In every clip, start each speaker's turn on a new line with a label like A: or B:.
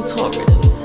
A: RealTalkRiddims.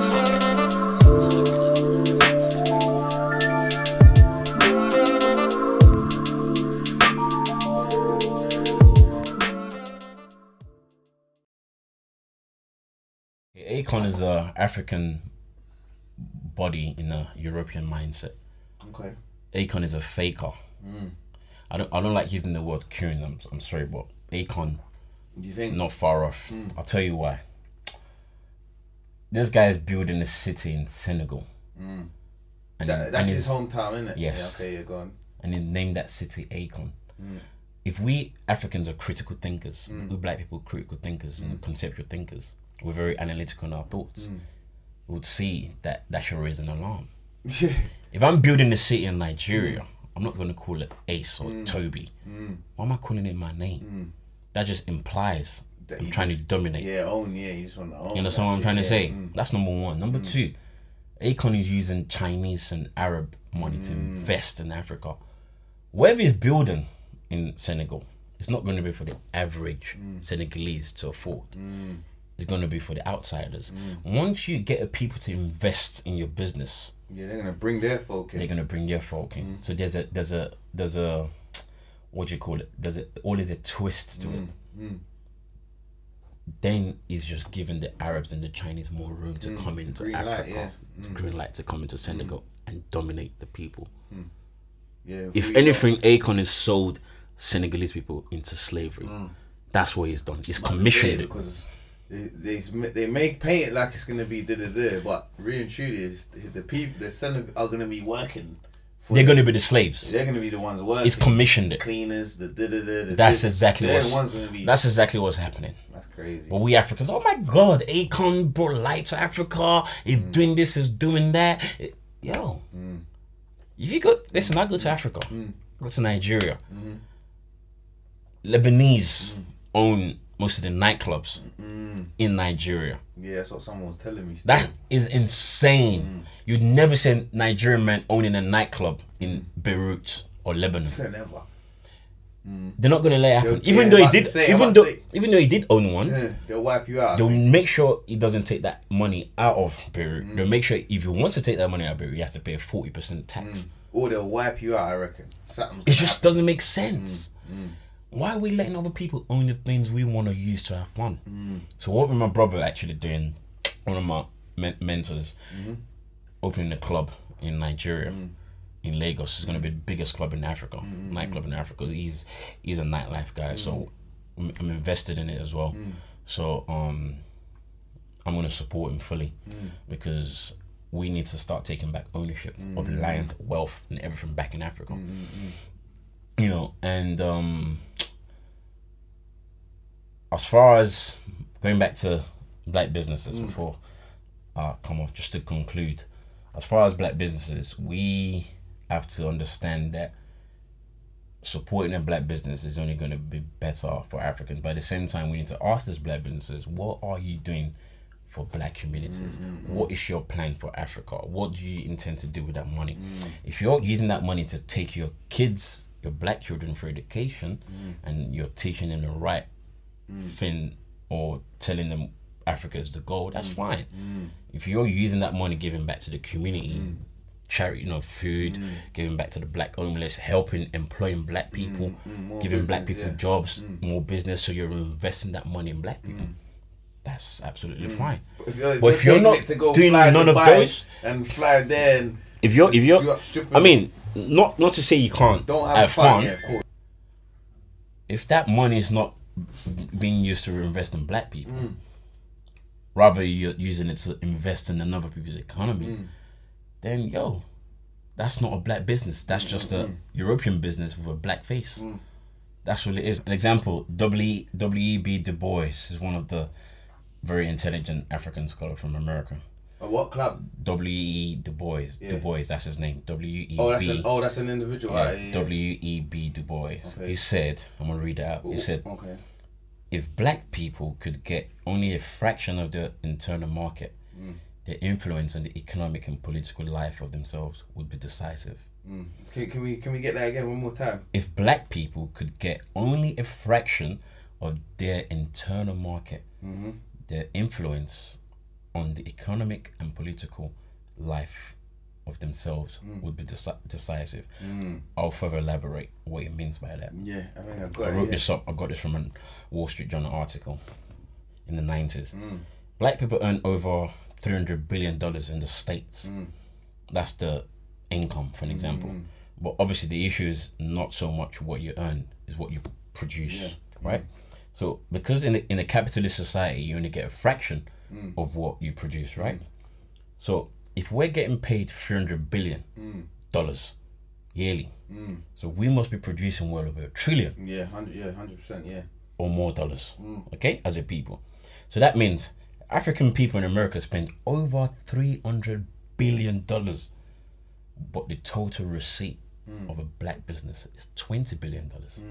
B: Akon is a African body in a European mindset.
C: Okay.
B: Akon is a faker. I don't like using the word coon. I'm sorry, but Akon,
C: Do you think?
B: not far off. I'll tell you why. This guy is building a city in Senegal. And
C: That's his hometown, isn't it?
B: Yes.
C: Yeah, okay, yeah, go on.
B: And he named that city Akon. If we Africans are critical thinkers, we black people are critical thinkers and conceptual thinkers, we're very analytical in our thoughts, we would see that should raise an alarm. If I'm building a city in Nigeria, I'm not going to call it Ace or Toby. Why am I calling it my name? That just implies that I'm trying to dominate.
C: Yeah, own, yeah, you just want to own.
B: You understand what I'm trying to say? That's number one. Number two, Akon is using Chinese and Arab money to invest in Africa. Whatever he's building in Senegal, it's not going to be for the average Senegalese to afford. It's going to be for the outsiders. Once you get people to invest in your business,
C: yeah, they're gonna bring their folk in.
B: they're gonna bring their folk in. So there's a what do you call it? Always a twist to it. Then he's just giving the Arabs and the Chinese more room to come into
C: green light,
B: Africa. Green light to come into Senegal and dominate the people.
C: Yeah.
B: If anything, Akon has sold Senegalese people into slavery. That's what he's done. He's commissioned it.
C: Because they make paint it like it's gonna be but really and truly, is the people, the Senegal are gonna be working.
B: They're going to be the slaves.
C: They're gonna be the ones working.
B: He's commissioned it.
C: Cleaners,
B: That's exactly that's exactly what's happening.
C: That's crazy.
B: But we Africans, oh my God, Akon brought light to Africa. He's doing this, he's doing that. Yo, if you go, listen, I go to Africa, go to Nigeria. Lebanese own most of the nightclubs in Nigeria.
C: Yeah, that's what someone was telling me.
B: That is insane. You'd never see a Nigerian man owning a nightclub in Beirut or Lebanon.
C: Never.
B: They're not gonna let it happen. Even though he did own one,
C: they'll wipe you out.
B: They'll make sure he doesn't take that money out of Beirut. They'll make sure if he wants to take that money out of Beirut, he has to pay a 40% tax.
C: Or they'll wipe you out, I reckon.
B: It just doesn't make sense. Why are we letting other people own the things we want to use to have fun? So what was my brother actually doing? One of my mentors opening a club in Nigeria, in Lagos. It's going to be the biggest club in Africa, nightclub in Africa. He's a nightlife guy, so I'm invested in it as well. So I'm going to support him fully because we need to start taking back ownership of land, wealth, and everything back in Africa. You know, and as far as going back to black businesses before I come off, just to conclude, as far as black businesses, we have to understand that supporting a black business is only going to be better for Africans. But at the same time, we need to ask these black businesses, what are you doing for black communities? What is your plan for Africa? What do you intend to do with that money? If you're using that money to take your kids, your black children, for education, and you're teaching them the right thing or telling them Africa is the goal, that's fine. If you're using that money, giving back to the community, charity, food, giving back to the black homeless, helping, employing black people, giving black people jobs, more business, so you're investing that money in black people, that's absolutely fine. But if you're not doing none of those
C: and fly there, and
B: if you're I mean, not to say you can't have fun.
C: Yeah, of course.
B: If that money is not being used to invest in black people, rather you're using it to invest in another people's economy, then that's not a black business. That's just a European business with a black face. That's what it is. An example, W.E.B. Du Bois is one of the very intelligent African scholars from America.
C: A what club?
B: W.E. Du Bois.
C: Yeah.
B: Du Bois, that's his name. W.E.B.
C: That's an individual.
B: Yeah, W.E.B. Du Bois. Okay. He said, I'm going to read it out. He said, if black people could get only a fraction of the internal market, their influence on the economic and political life of themselves would be decisive.
C: Can we get that again one more time?
B: If black people could get only a fraction of their internal market, their influence on the economic and political life of themselves would be decisive. I'll further elaborate what it means by that.
C: Yeah, I think
B: I wrote this up. I got this from a Wall Street Journal article in the 90s. Black people earn over $300 billion in the States. That's the income, for an example. But obviously the issue is not so much what you earn, is what you produce, right? So because in a capitalist society, you only get a fraction of what you produce, right? So if we're getting paid $300 billion yearly, so we must be producing well over $1 trillion.
C: 100%, yeah.
B: Or more dollars, okay, as a people. So that means African people in America spend over $300 billion, but the total receipt of a black business is $20 billion.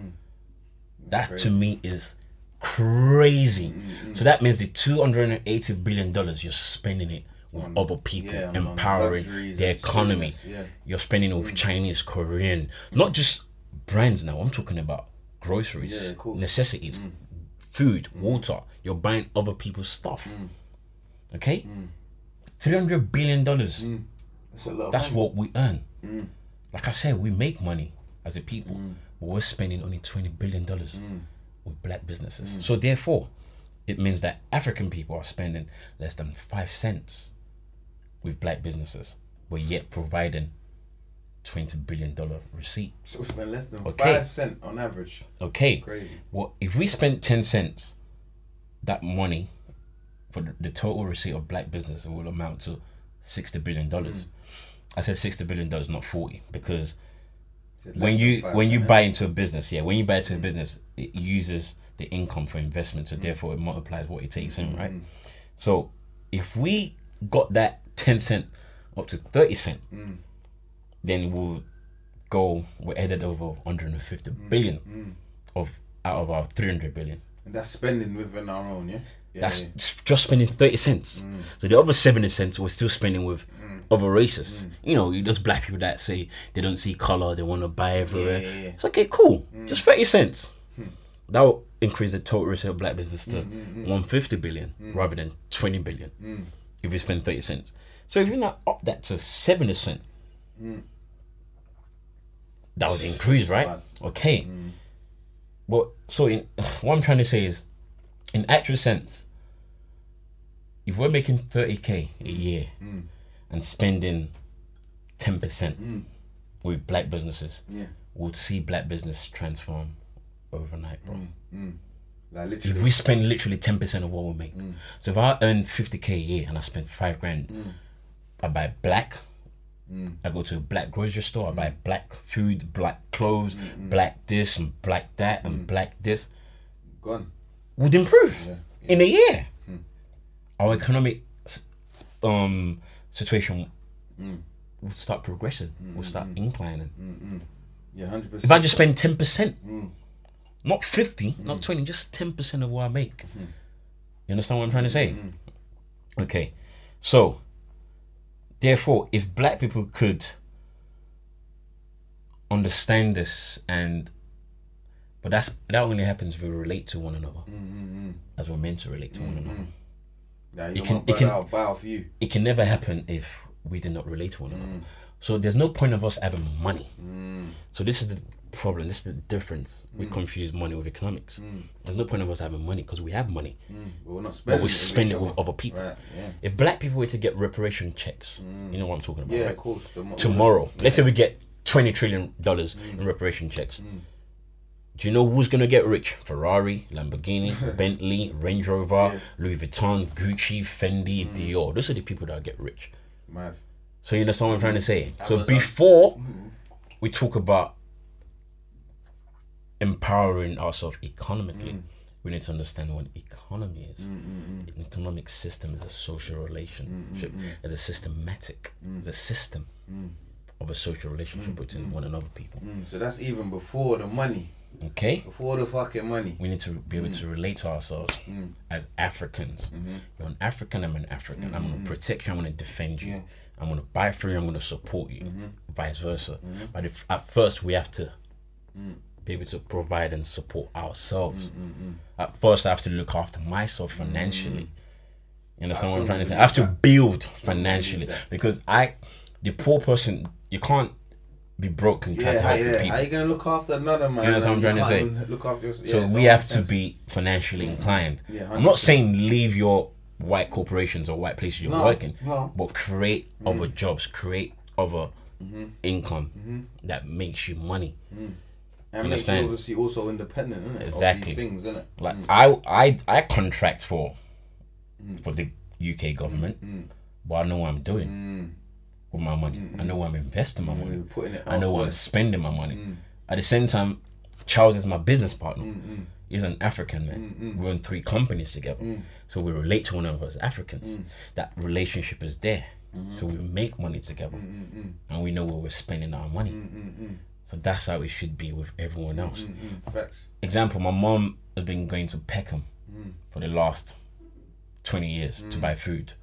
B: That crazy. To me is crazy. So that means the $280 billion, you're spending it with other people, empowering the economy. You're spending it with Chinese, Korean, not just brands now. I'm talking about groceries, necessities, food, water. You're buying other people's stuff. Okay? $300 billion. That's a lot. That's what we earn. Like I said, we make money as a people, but we're spending only $20 billion with black businesses. So therefore, it means that African people are spending less than 5 cents with black businesses, but yet providing $20 billion receipt.
C: So we spend less than 5 cents on average.
B: Okay.
C: Crazy.
B: Well, if we spent 10 cents, that money for the total receipt of black business will amount to $60 billion. I said $60 billion, not 40, because when you buy into a business, when you buy into a business, it uses the income for investment, so therefore it multiplies what it takes in, right? So if we got that 10 cent up to 30 cent, then we're headed over 150 billion out of our 300 billion.
C: And that's spending within our own,
B: that's just spending 30 cents. So the other 70 cents we're still spending with other races. You know, there's black people that say they don't see color, they want to buy everywhere. It's okay, cool. Just 30 cents. That will increase the total receipt of black business to 150 billion rather than 20 billion if you spend 30 cents. So if you now up that to 70 cents, that would increase, right? Okay. But so what I'm trying to say is, in actual sense, if we're making 30k a year and spending 10% with black businesses, we'll see black business transform overnight, bro. Like if we spend literally 10% of what we make. So if I earn 50k a year and I spend 5 grand, I buy black. I go to a black grocery store, I buy black food, black clothes, black this and black that and black this.
C: Gone.
B: Would improve in a year. Our economic situation will start progressing, will start inclining.
C: 100%.
B: If I just spend 10%, not 50, not 20, just 10% of what I make. You understand what I'm trying to say? Okay, so therefore, if black people could understand this, but that only happens if we relate to one another, as we're meant to relate to one another. It can never happen if we did not relate to one another. So there's no point of us having money. So this is the problem. This is the difference. We confuse money with economics. There's no point of us having money because we have money,
C: but we're not spending.
B: But we spend it with other people.
C: Right,
B: If black people were to get reparation checks, you know what I'm talking about, right?
C: Of course.
B: Tomorrow, let's say we get $20 trillion in reparation checks. Do you know who's gonna get rich? Ferrari, Lamborghini, Bentley, Range Rover, Louis Vuitton, Gucci, Fendi, Dior. Those are the people that get rich.
C: Mad.
B: So you understand what I'm trying to say? So before we talk about empowering ourselves economically, we need to understand what economy is. An economic system is a social relationship. It's a systematic, it's a system of a social relationship between one and other people.
C: So that's even before the money.
B: Okay?
C: Before the fucking money.
B: We need to be able to relate to ourselves as Africans. You're an African, I'm an African. I'm going to protect you, I'm going to defend you. I'm going to buy for you, I'm going to support you. Vice versa. But at first we have to be able to provide and support ourselves. At first I have to look after myself financially. You You understand what I'm trying to say? I have to build financially because the poor person, you can't be broke and try to help people.
C: How you gonna look after another man?
B: You know what I'm trying to say?
C: Look after yourself.
B: So we have to be financially inclined. I'm not saying leave your white corporations or white places you're working, but create other jobs, create other income that makes you money.
C: And makes you obviously also independent, innit?
B: Exactly.
C: Of these things, innit?
B: Like I contract for the UK government, but I know what I'm doing with my money. I know where I'm investing my money. I know where I'm spending my money. At the same time, Charles is my business partner. He's an African man. We own 3 companies together, so we relate to one another as Africans. That relationship is there, so we make money together, and we know where we're spending our money. So that's how it should be with everyone else.
C: Facts.
B: Example: my mom has been going to Peckham for the last 20 years to buy food.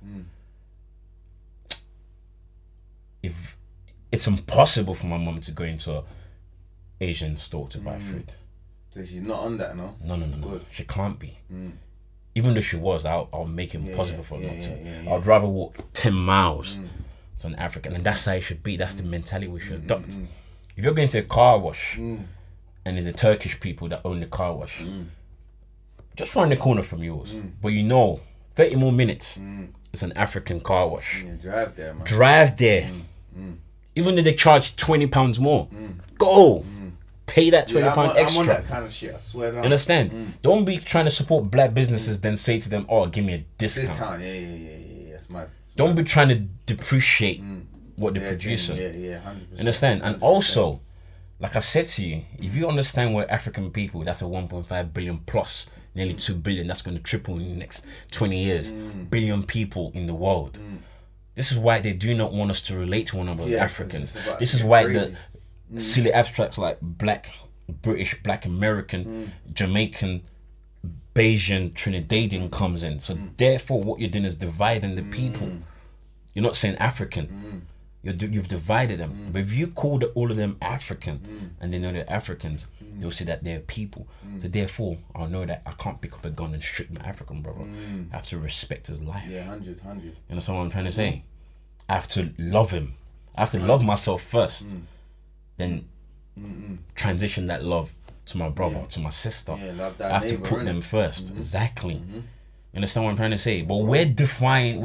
B: If it's impossible for my mom to go into an Asian store to buy food.
C: So she's not on that, no?
B: No. Good. She can't be. Even though she was, I'll make it impossible for her not to. I'd rather walk 10 miles to an African, and that's how it should be. That's the mentality we should adopt. If you're going to a car wash and there's a Turkish people that own the car wash, just round the corner from yours, but you know 30 more minutes it's an African car wash.
C: Drive there, man.
B: Drive there. Even though they charge £20 more, go pay that £20 extra.
C: I'm on that kind of shit, I swear.
B: Understand? Don't be trying to support black businesses then say to them, oh, give me a discount.
C: Yeah. It's mad.
B: Don't be trying to depreciate what they're producing.
C: 100%.
B: Understand? And also, like I said to you, if you understand where African people, that's a 1.5 billion plus, nearly 2 billion, that's going to triple in the next 20 years, billion people in the world. This is why they do not want us to relate to one another as Africans. This is why the silly abstracts like black, British, black American, Jamaican, Bayesian, Trinidadian comes in. So therefore what you're doing is dividing the people. You're not saying African. You've divided them. But if you call all of them African and they know they're Africans, they'll see that they're people. So therefore, I'll know that I can't pick up a gun and shoot my African brother. I have to respect his life.
C: Yeah, 100.
B: You understand what I'm trying to say? I have to love him. I have to love myself first. Then transition that love to my brother, to my sister.
C: Love that
B: I have to put them first. Exactly. You understand what I'm trying to say? But we're defying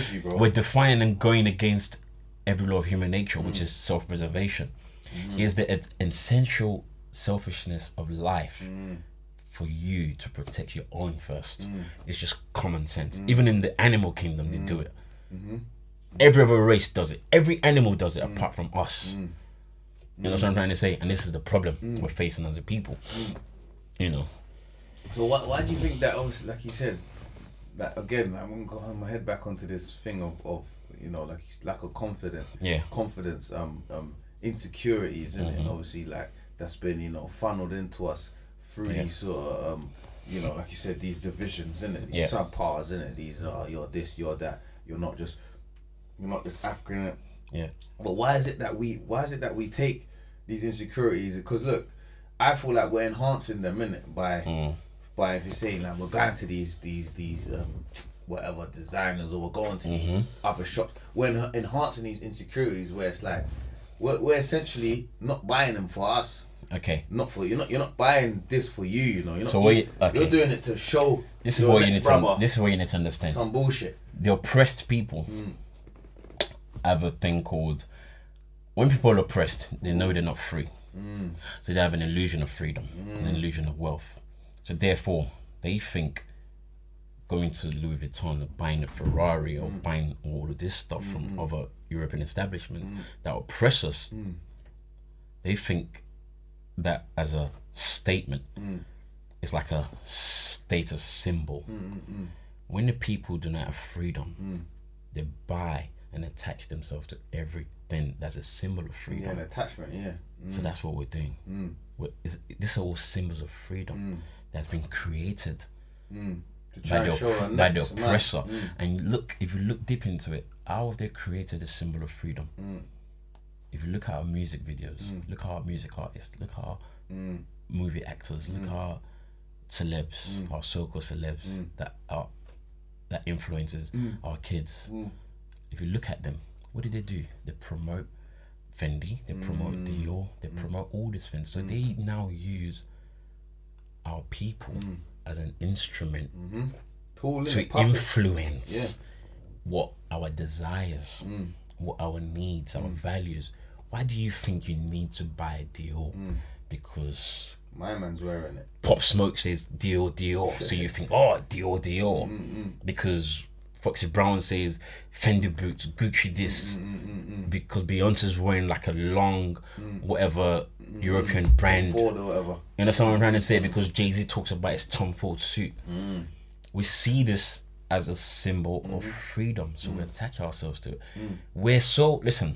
B: and going against every law of human nature, which is self-preservation. Is the essential selfishness of life for you to protect your own first. It's just common sense. Even in the animal kingdom, they do it. Every other race does it. Every animal does it apart from us. You know what I'm trying to say? And this is the problem we're facing as a people. You know.
C: So why do you think that, obviously, like you said, that again, I'm going to head back onto this thing of you know, like lack of confidence, insecurities, isn't it? And obviously, like, that's been, you know, funneled into us through these sort of, you know, like you said, these divisions, isn't it? These subpars, isn't it? These you're this, you're that. You're not just African, innit?
B: Yeah.
C: But why is it that we take these insecurities? Because look, I feel like we're enhancing them, innit? By if you're saying like we're going to these whatever designers, or we're going to these other shops, we're enhancing these insecurities where it's like we're essentially not buying them for us.
B: Okay.
C: Not for you're not buying this for you. You know. You're not.
B: So
C: you're doing it to show.
B: This is what you need to. This is what you need to understand.
C: Some bullshit.
B: The oppressed people have a thing called, when people are oppressed, they know they're not free. So they have an illusion of freedom, an illusion of wealth. So therefore, they think going to Louis Vuitton or buying a Ferrari or buying all of this stuff from other European establishments that oppress us, they think that as a statement, it's like a status symbol. When the people do not have freedom, they buy and attach themselves to everything that's a symbol of freedom.
C: Yeah, an attachment,
B: So that's what we're doing. These are all symbols of freedom that's been created by the oppressor. And look, if you look deep into it, how have they created a symbol of freedom? If you look at our music videos, look at our music artists, look at our movie actors, look at our celebs, our so-called celebs that are that influences our kids. If you look at them, what do? They promote Fendi, they promote Dior, they promote all these things. So they now use our people as an instrument to influence what our desires, what our needs, our values. Why do you think you need to buy Dior? Because
C: my man's wearing it.
B: Pop Smoke says Dior, Dior. So you think, oh, Dior, Dior. Because Foxy Brown says Fendi boots, Gucci this. Because Beyonce's wearing like a long, whatever, European brand.
C: Ford or whatever.
B: You know what I'm trying to say? Because Jay-Z talks about his Tom Ford suit. We see this as a symbol of freedom. So we attach ourselves to it. We're so, listen,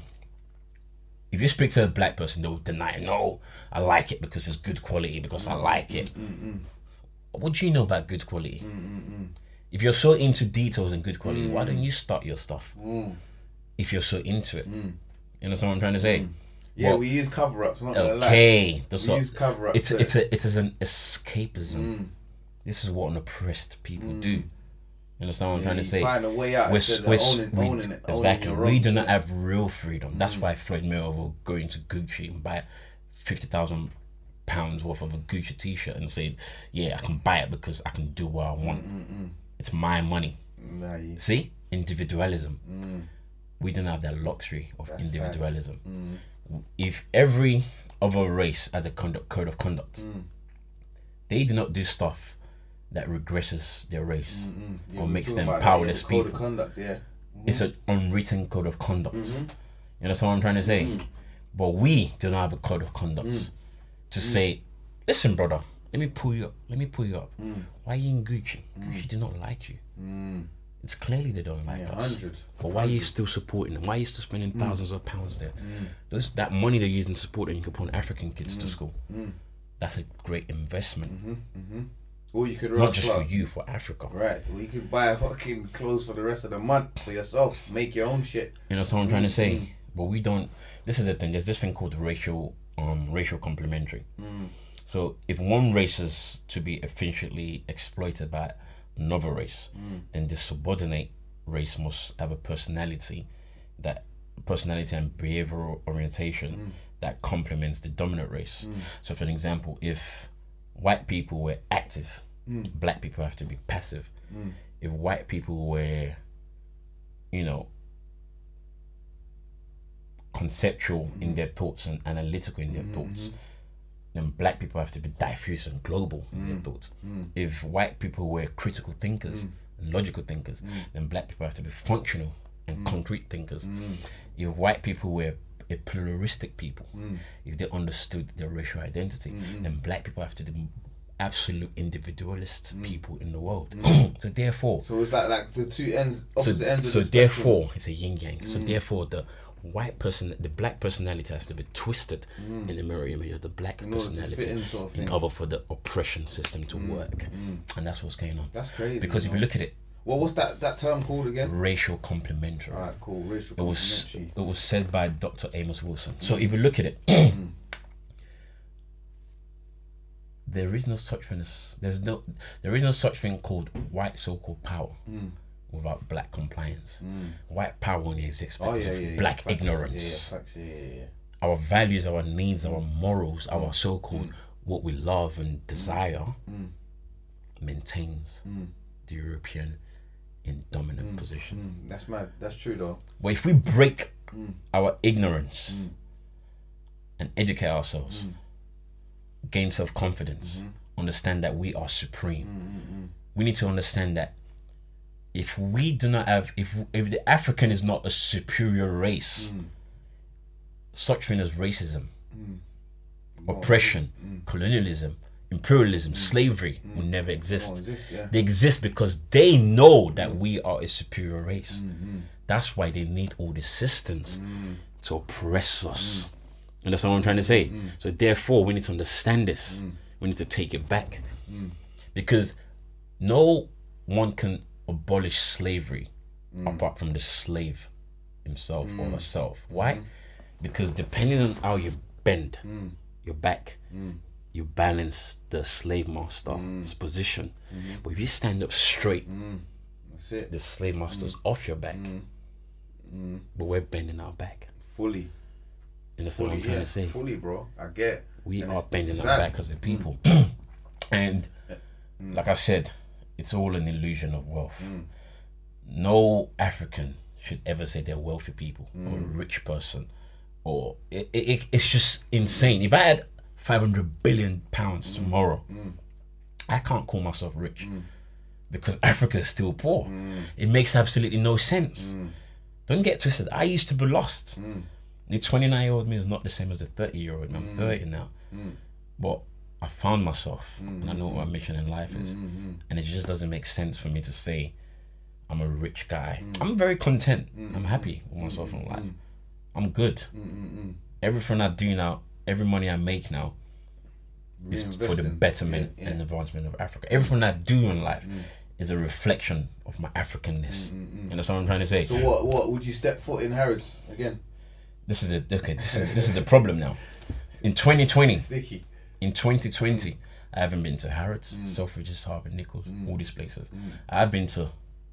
B: if you speak to a black person, they'll deny it. No, I like it because it's good quality, because I like it. What do you know about good quality? If you're so into details and good quality, why don't you start your stuff? If you're so into it. You know what I'm trying to say?
C: Yeah, well, we use cover-ups, not
B: okay.
C: We use cover-ups.
B: It's an escapism. This is what an oppressed people do. You understand what I'm trying to say?
C: Find a way out. Owning it.
B: Exactly. We do not have real freedom. That's why Floyd Mayweather will go into Gucci and buy £50,000 worth of a Gucci t-shirt and say, yeah, I can buy it because I can do what I want. It's my money. See? Individualism. We don't have that luxury of individualism. If every other race has a code of conduct, they do not do stuff that regresses their race or makes them powerless people.
C: Code of conduct,
B: It's an unwritten code of conduct. You know what I'm trying to say? But we do not have a code of conduct to say, listen, brother, let me pull you up. Why are you in Gucci? Gucci do not like you. It's clearly they don't like us.
C: 100.
B: But why are you still supporting them? Why are you still spending thousands of pounds there? That money they're using to support them, you can put African kids to school. That's a great investment.
C: Or you could
B: not just for you, for Africa.
C: Right. Or you could buy fucking clothes for the rest of the month for yourself. Make your own shit.
B: You know what I'm trying to say? But we don't. This is the thing. There's this thing called racial complementary. So if one race is to be efficiently exploited by another race, then the subordinate race must have a personality and behavioral orientation that complements the dominant race. So for an example, if white people were active, black people have to be passive. If white people were, conceptual in their thoughts and analytical in their thoughts, then black people have to be diffuse and global in their thoughts. If white people were critical thinkers and logical thinkers, then black people have to be functional and concrete thinkers. If white people were a pluralistic people, if they understood their racial identity, then black people have to be absolute individualist people in the world. So therefore,
C: so it's like the two ends, opposite ends.
B: So therefore, it's a yin yang. So therefore, the black personality has to be twisted in the mirror image of the black personality in order for the oppression system to work. And that's what's going on.
C: That's crazy.
B: Because if you look at it,
C: well, what's that term called again?
B: Racial complementary.
C: Alright, cool. Racial complementary.
B: It was said by Dr. Amos Wilson. So if you look at it, there is no such thing as there is no such thing called white so-called power without black compliance. White power only exists because of black ignorance. Our values, our needs, our morals, our so-called what we love and desire maintains the European in dominant position.
C: That's mad. That's true though.
B: But if we break our ignorance and educate ourselves, gain self-confidence, understand that we are supreme, we need to understand that if we do not have, if the African is not a superior race, such thing as racism, oppression, colonialism, imperialism, slavery will never exist. They exist because they know that we are a superior race. That's why they need all the systems to oppress us. And that's what I'm trying to say. So therefore, we need to understand this. We need to take it back. Because no one can abolish slavery apart from the slave himself or herself. Why? Because depending on how you bend your back, you balance the slave master's position. But if you stand up straight,
C: That's it.
B: the slave masters off your back. But we're bending our back.
C: Fully.
B: And that's what I'm trying to say.
C: Fully, bro. I get.
B: We
C: And
B: are
C: it's
B: bending our
C: sad.
B: back as a people. And like I said, it's all an illusion of wealth. No African should ever say they're wealthy people or a rich person. Or it's just insane. If I had 500 billion pounds tomorrow, I can't call myself rich because Africa is still poor. It makes absolutely no sense. Don't get twisted. I used to be lost. The 29-year-old me is not the same as the 30-year-old me. I'm 30 now. But I found myself and I know what my mission in life is. And it just doesn't make sense for me to say I'm a rich guy. I'm very content. I'm happy with myself in life. I'm good. Everything I do now, every money I make now is for the betterment and advancement of Africa. Everything I do in life is a reflection of my Africanness. You know what I'm trying to say?
C: So what would you step foot in Harrods again?
B: This is the problem now. In 2020,
C: Sticky.
B: in 2020, I haven't been to Harrods, Selfridges, Harbour, Nichols, all these places. I've been to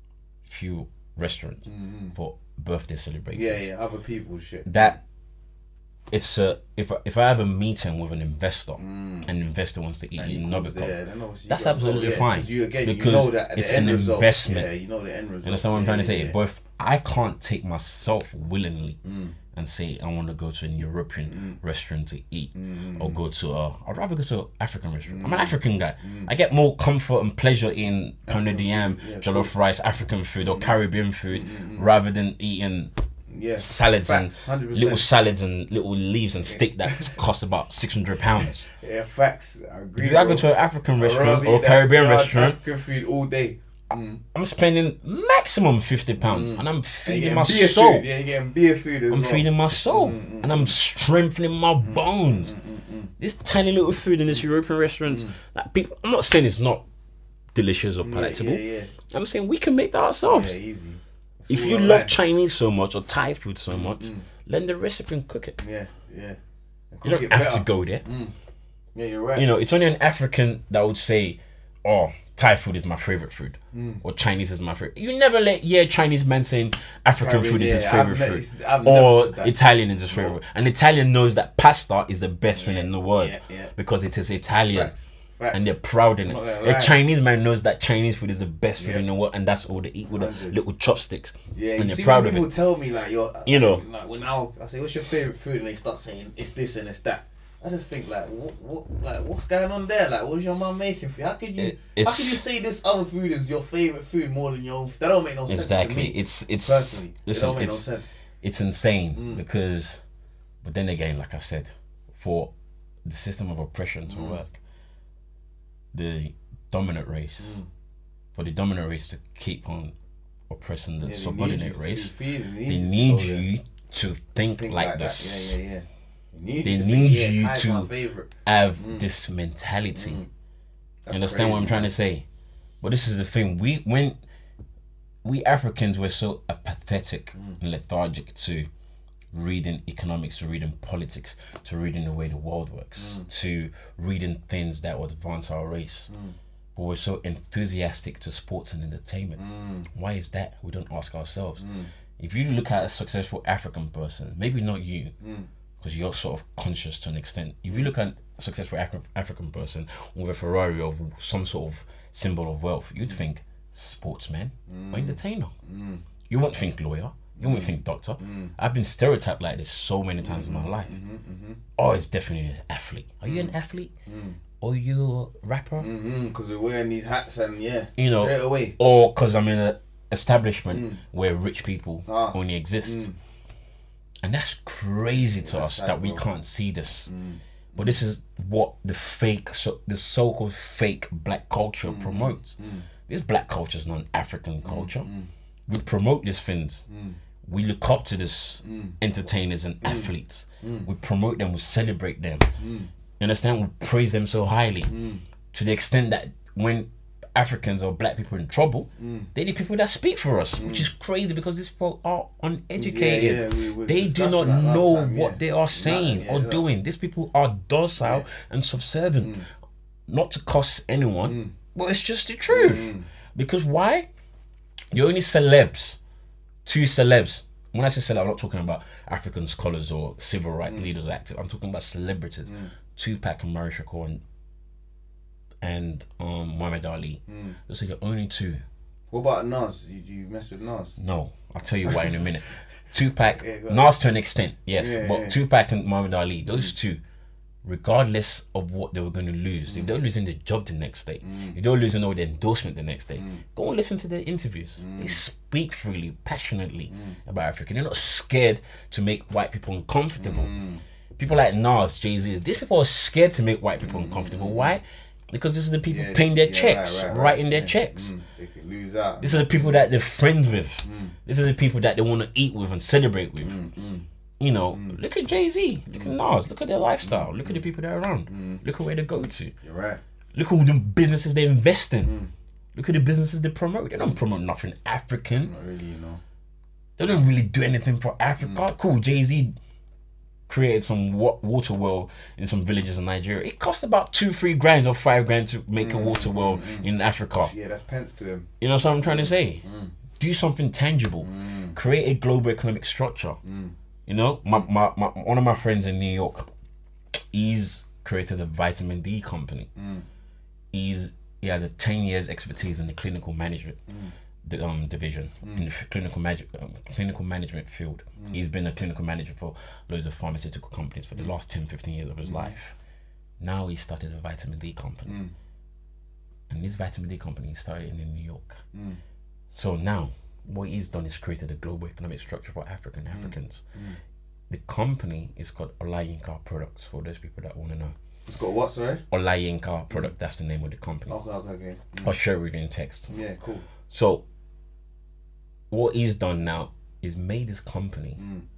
B: few restaurants for birthday celebrations.
C: Yeah, other people's shit.
B: That it's if I have a meeting with an investor, and the investor wants to eat in Nobikov, that's absolutely fine because it's an investment.
C: Yeah, you know the end result.
B: You understand what I'm trying to say? But if I can't take myself willingly and say I want to go to a European restaurant to eat, or go to I'd rather go to an African restaurant. I'm an African guy. I get more comfort and pleasure in pounded yam, jollof rice, African food or Caribbean food rather than eating salads
C: facts,
B: and
C: 100%.
B: little salads and little leaves and steak that cost about £600.
C: Yeah, facts. I agree.
B: If I go to an African restaurant or Caribbean restaurant,
C: African food all day.
B: I'm spending maximum £50 and I'm feeding my
C: beer
B: soul.
C: Food. Yeah, you're getting beer food as well.
B: I'm feeding my soul and I'm strengthening my bones. This tiny little food in this European restaurant, like people, I'm not saying it's not delicious or palatable. I'm saying we can make that ourselves.
C: Yeah, easy.
B: If you love Chinese so much or Thai food so much, learn the recipe and cook it.
C: Yeah.
B: You don't have to go there.
C: Yeah, you're right.
B: You know, it's only an African that would say, "Oh, Thai food is my favorite food," or Chinese is my favorite. You never let Chinese man saying African food is his favorite food, or Italian is his favorite. An Italian knows that pasta is the best thing in the world because it is Italian.
C: Facts.
B: And they're proud in it. A Chinese man knows that Chinese food is the best food in the world, and that's all they eat with the little chopsticks.
C: Yeah,
B: and
C: you
B: they're
C: see
B: proud
C: when
B: of
C: people
B: it.
C: tell me like
B: you know,
C: like when I say what's your favorite food, and they start saying it's this and it's that. I just think like what's going on there? Like what's your mum making for you? How could you say this other food is your favorite food more than your own? That don't make no sense.
B: Exactly.
C: To me.
B: It's
C: personally,
B: listen,
C: it don't make no sense.
B: It's insane because, but then again, like I said, for the system of oppression to work, the dominant race, for the dominant race to keep on oppressing the subordinate race, they need you to think like this.
C: They
B: need you to have this mentality. You understand what I'm trying to say? But this is the thing: when we Africans were so apathetic and lethargic to reading economics, to reading politics, to reading the way the world works, to reading things that would advance our race. But we're so enthusiastic to sports and entertainment. Why is that? We don't ask ourselves. If you look at a successful African person, maybe not you, because you're sort of conscious to an extent. If you look at a successful African person with a Ferrari of some sort of symbol of wealth, you'd think sportsman or entertainer. You won't think lawyer. You won't think doctor. I've been stereotyped like this so many times in my life. Oh, it's definitely an athlete. Are you an athlete? Or you a rapper?
C: Because we're wearing these hats and
B: you know,
C: straight away.
B: Or because I'm in an establishment where rich people only exist. And that's crazy to us that we can't see this. But this is what the so-called fake black culture promotes. This black culture is not an African culture. We promote these things. We look up to these entertainers and athletes. We promote them, we celebrate them. You understand? We praise them so highly. To the extent that when Africans or black people are in trouble, they're the people that speak for us, which is crazy because these people are uneducated. They do not know what they are saying or doing. These people are docile and subservient. Not to cost anyone, but it's just the truth. Because why? You're only celebs. 2 celebs. When I say celeb, I'm not talking about African scholars or civil rights leaders or actors. I'm talking about celebrities. Tupac and Murray Shakur and Muhammad Ali. Those are the only 2.
C: What about Nas? You mess with Nas?
B: No, I'll tell you why in a minute. Tupac, Nas to an extent, yes, but Tupac and Muhammad Ali, those 2, regardless of what they were going to lose, if they're losing their job the next day, if they're losing all their endorsement the next day, go and listen to their interviews. They speak freely, passionately about Africa. They're not scared to make white people uncomfortable. People like Nas, Jay-Z, these people are scared to make white people uncomfortable. Why? Because this is the people paying their checks, writing their checks.
C: They can lose out.
B: These are the people that they're friends with. These are the people that they want to eat with and celebrate with. You know, look at Jay-Z, look at Nas, look at their lifestyle, look at the people they're around, look at where they go to.
C: You're right.
B: Look at all the businesses they invest in. Look at the businesses they promote. They don't promote nothing African.
C: Not really, you know.
B: They don't really do anything for Africa. Cool, Jay-Z created some water well in some villages in Nigeria. It cost about 2-3 grand or 5 grand to make a water well in Africa.
C: Yeah, that's pence to him.
B: You know what I'm trying to say? Do something tangible. Create a global economic structure. You know, my one of my friends in New York, he's created a vitamin D company. He has a 10 years expertise in the clinical management division, in the clinical management field. He's been a clinical manager for loads of pharmaceutical companies for the last 10-15 years of his life. Now he started a vitamin D company. And this vitamin D company started in New York. So now what he's done is created a global economic structure for Africans. The company is called Olayinka Products, for those people that want to know.
C: It's got what, sorry?
B: Olayinka Product, that's the name of the company.
C: Okay.
B: I'll share it with you in text.
C: Yeah, cool.
B: So what he's done now is made his company,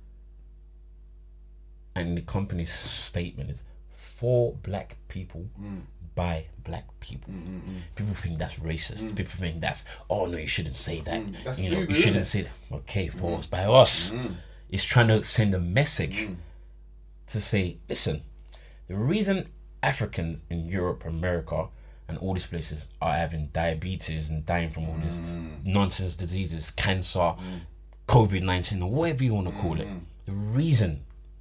B: and the company's statement is for black people by black people. People think that's racist. People think that's, oh no, you shouldn't say that.
C: That's
B: you know,
C: food,
B: you shouldn't say that. Okay, for us, by us. It's trying to send a message to say, listen, the reason Africans in Europe, America, and all these places are having diabetes and dying from all these nonsense diseases, cancer, COVID-19, or whatever you want to call it, the reason,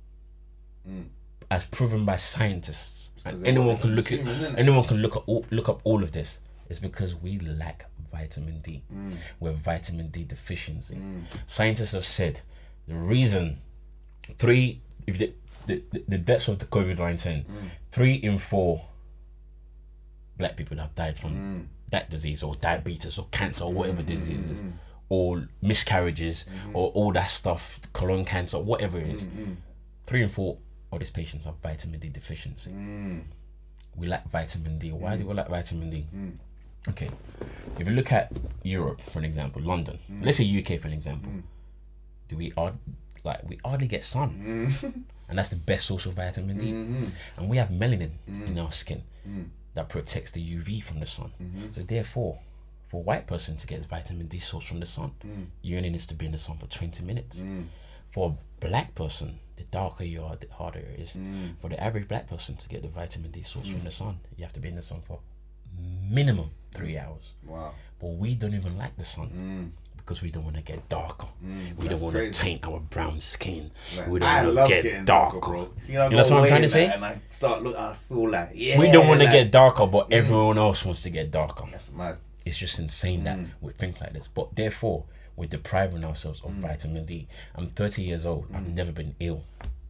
B: as proven by scientists, and anyone can look up all of this, is because we lack vitamin D. We're vitamin D deficiency. Scientists have said the reason the deaths of the COVID-19, 3 in 4 black people have died from that disease, or diabetes, or cancer, or whatever disease is, or miscarriages, or all that stuff, colon cancer, whatever it is. 3 in 4 of these patients have vitamin D deficiency. We lack vitamin D. Why do we lack vitamin D? Okay, if you look at Europe, for an example, London, let's say UK for an example, we hardly get sun, and that's the best source of vitamin D. And we have melanin in our skin that protects the UV from the sun. So therefore, for a white person to get his vitamin D source from the sun, you only needs to be in the sun for 20 minutes. For a black person, the darker you are, the harder it is. For the average black person to get the vitamin D source from the sun, you have to be in the sun for minimum 3 hours.
C: Wow.
B: But we don't even like the sun. Because we don't want to get darker. We don't want to taint our brown skin.
C: Like,
B: we don't want to get darker,
C: bro.
B: You know what I'm trying to say?
C: And I start looking, I feel like, yeah.
B: We don't want to get darker, but everyone else wants to get darker.
C: That's mad.
B: It's just insane that we think like this. But therefore, we're depriving ourselves of vitamin D. I'm 30 years old. I've never been ill.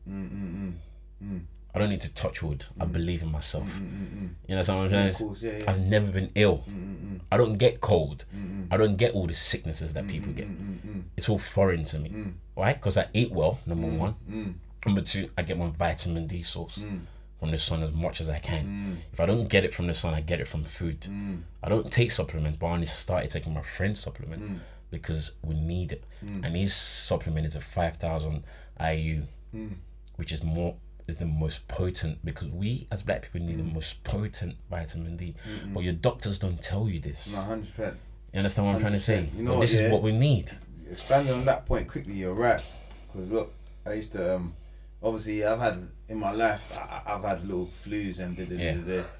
B: I don't need to touch wood. I believe in myself. You know what I'm saying?
C: Of course, yeah.
B: I've never been ill. I don't get cold. I don't get all the sicknesses that people get. It's all foreign to me. Why? Because I eat well, number one. Number two, I get my vitamin D source from the sun as much as I can. If I don't get it from the sun, I get it from food. I don't take supplements, but I only started taking my friend's supplement because we need it. And his supplement is a 5,000 IU, which is the most potent, because we as black people need the most potent vitamin D. But your doctors don't tell you this.
C: No, 100%.
B: You understand what I'm trying to say?
C: You know,
B: this is what we need.
C: Expanding on that point quickly, you're right. Because look, I used to obviously I've had in my life I've had little flus and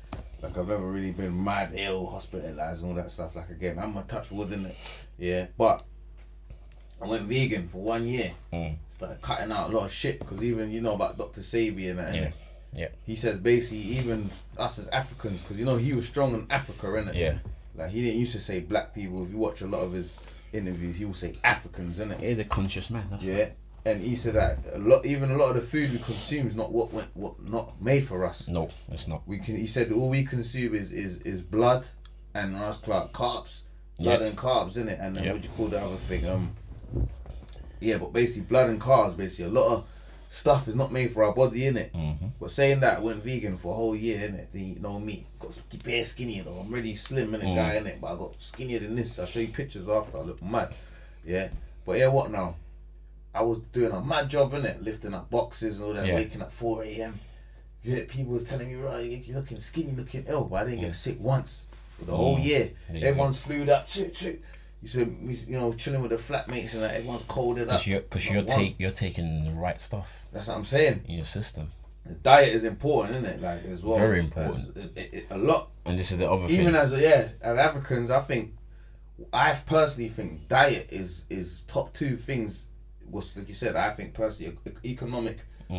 C: Like I've never really been mad ill, hospitalized and all that stuff. Like again, I'm a touch wood in it. Yeah, but I went vegan for 1 year. Started cutting out a lot of shit because even you know about Dr. Sabi and that.
B: Yeah. Yeah.
C: He says basically even us as Africans, because you know he was strong in Africa, innit?
B: Yeah.
C: Like he didn't used to say black people. If you watch a lot of his interviews, he will say Africans, innit?
B: He's a conscious man. That's
C: yeah. Right. And he said that a lot of the food we consume is not what not made for us.
B: No, it's not.
C: He said all we consume is blood and carbs, blood and carbs, innit? And then what do you call the other thing? Yeah, but basically blood and carbs. Basically, a lot of stuff is not made for our body, innit? But saying that, I went vegan for a whole year, innit? Didn't eat no meat. Got bare skinny, though. I'm really slim, innit, guy, innit? But I got skinnier than this. I'll show you pictures after. I look mad. Yeah. But yeah, what now? I was doing a mad job, innit? Lifting up boxes and all that, waking up 4 a.m. Yeah, people was telling me, right, you're looking skinny, looking ill. But I didn't get sick once for the whole year. Everyone's flued up. You said, you know, chilling with the flatmates and that, everyone's colded up.
B: Because you're taking the right stuff.
C: That's what I'm saying.
B: In your system.
C: The diet is important, isn't it? Like as well.
B: Very important.
C: A lot.
B: And this is the other thing.
C: Even as Africans, I personally think diet is top two things. Was like you said, I think personally economic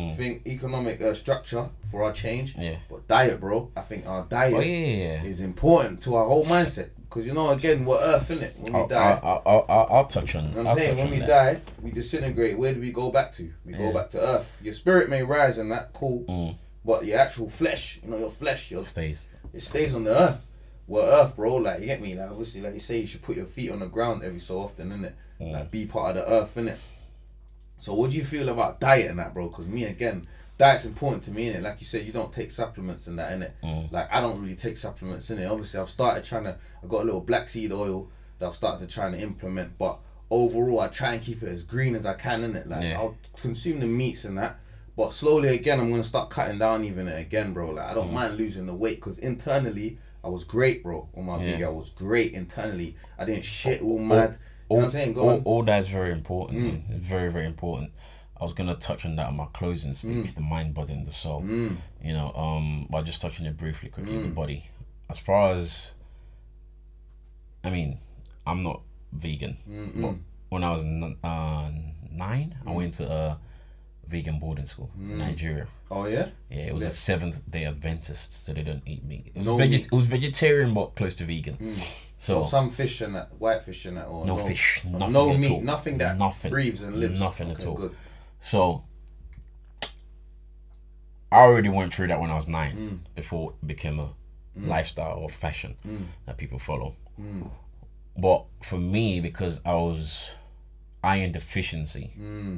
C: structure for our change. Yeah. But diet, bro, I think our diet is important to our whole mindset. Because you know, again, we're Earth, innit? When we die,
B: I'll touch on.
C: You know what I'm saying, when we die, we disintegrate. Where do we go back to? We go back to Earth. Your spirit may rise and that, cool. But your actual flesh, you know, your flesh, it stays on the Earth. We're Earth, bro. Like you get me? Like obviously, like you say, you should put your feet on the ground every so often, innit? Like be part of the Earth, innit? So what do you feel about diet and that, bro? Because me, again, diet's important to me, innit? Like you said, you don't take supplements and that, innit? Like I don't really take supplements, innit? Obviously, I got a little black seed oil that I've started to try to implement, but overall, I try and keep it as green as I can, innit? Like I'll consume the meats and that, but slowly again, I'm gonna start cutting down even again, bro. Like I don't mind losing the weight because internally, I was great, bro. On my video, I was great internally. I didn't shit all mad. You know what I'm saying?
B: All that's very important, man. It's very, very important. I was gonna touch on that in my closing speech, the mind, body, and the soul. You know, by just touching it briefly, quickly, the body. As far as, I mean, I'm not vegan, but when I was 9, I went to a vegan boarding school in Nigeria.
C: Oh yeah?
B: Yeah, it was a Seventh-day Adventist, so they don't eat meat. It was vegetarian, but close to vegan. So
C: some fish and that, white fish and that, or
B: no fish, nothing
C: no
B: at
C: meat,
B: all.
C: nothing that breathes and lives.
B: Nothing at all.
C: Good.
B: So I already went through that when I was 9, before it became a lifestyle or fashion that people follow. But for me, because I was iron deficiency,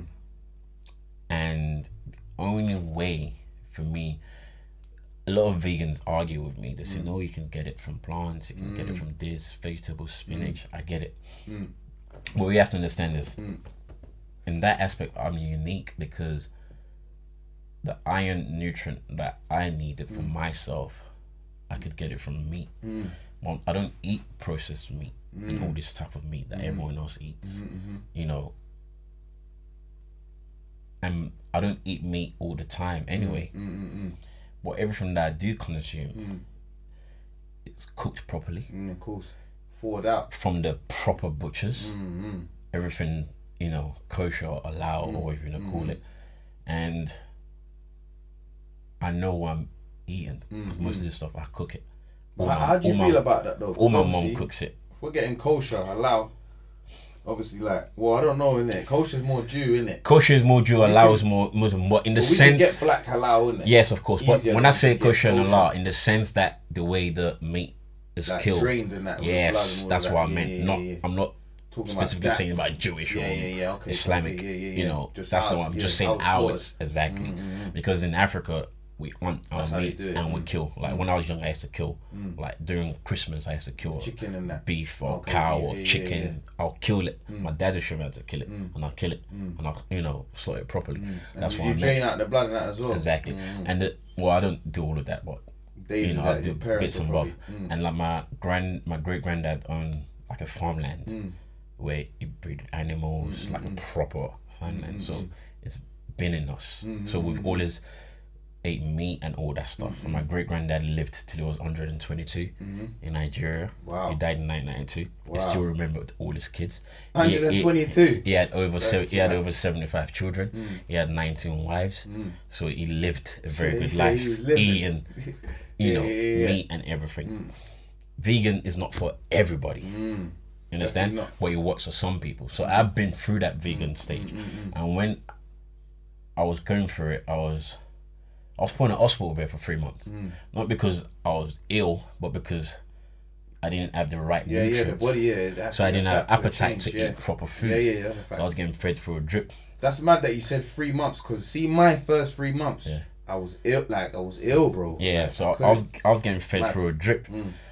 B: and the only way for me, a lot of vegans argue with me. They say, no, you can get it from plants, you can get it from this, vegetables, spinach. I get it. But we have to understand this. In that aspect, I'm unique because the iron nutrient that I needed for myself, I could get it from meat. Well, I don't eat processed meat and all this type of meat that everyone else eats. You know, and I don't eat meat all the time anyway. But everything that I do consume, it's cooked properly.
C: Of course, thawed out
B: from the proper butchers. Everything, you know, kosher, halal, or whatever you want to call it, and I know what I'm eating because most of this stuff I cook it.
C: How do you feel about that though?
B: All my mom cooks it.
C: If we're getting kosher, halal, obviously, like, well, I don't know, innit? Kosher is more Jew, innit?
B: Kosher is more Jew, halal is more Muslim, but in the sense...
C: We can get black halal, innit?
B: Yes, of course, but when I say kosher and halal, in the sense that the way the meat is like killed,
C: drained and that,
B: yes, that's what I meant. I'm not talking specifically saying about Jewish or Islamic, you know, that's not what I'm just saying ours, exactly. Because in Africa, we hunt our meat and we kill. Like when I was young, I used to kill. Like during Christmas, I used to kill
C: chicken and that,
B: beef or cow or chicken. I'll kill it. My dad would show me how to kill it, and I'll kill it, and I'll, you know, slaughter it properly. That's what I meant.
C: You drain out the blood and that as well.
B: Exactly. And well, I don't do all of that, but you know, I do bits and bobs. And like my great granddad owned like a farmland where he breeded animals, like a proper farmland. So it's been in us. So with all his ate meat and all that stuff. And my great granddad lived till he was 122 in Nigeria.
C: Wow.
B: He died in 1992. He still remembered all his kids.
C: 122.
B: He had over 75 children. He had 19 wives. So he lived a very good life, eating, meat and everything. Vegan is not for everybody. You understand? But it works for some people. So I've been through that vegan stage, and when I was going through it, I was put in a hospital bed for 3 months. Not because I was ill, but because I didn't have the right nutrients. So I didn't have appetite to eat proper food. So I was getting fed through a drip.
C: That's mad that you said 3 months, because see, my first 3 months, I was ill. Like, I was ill, bro.
B: Yeah,
C: like,
B: so I was getting fed through a drip,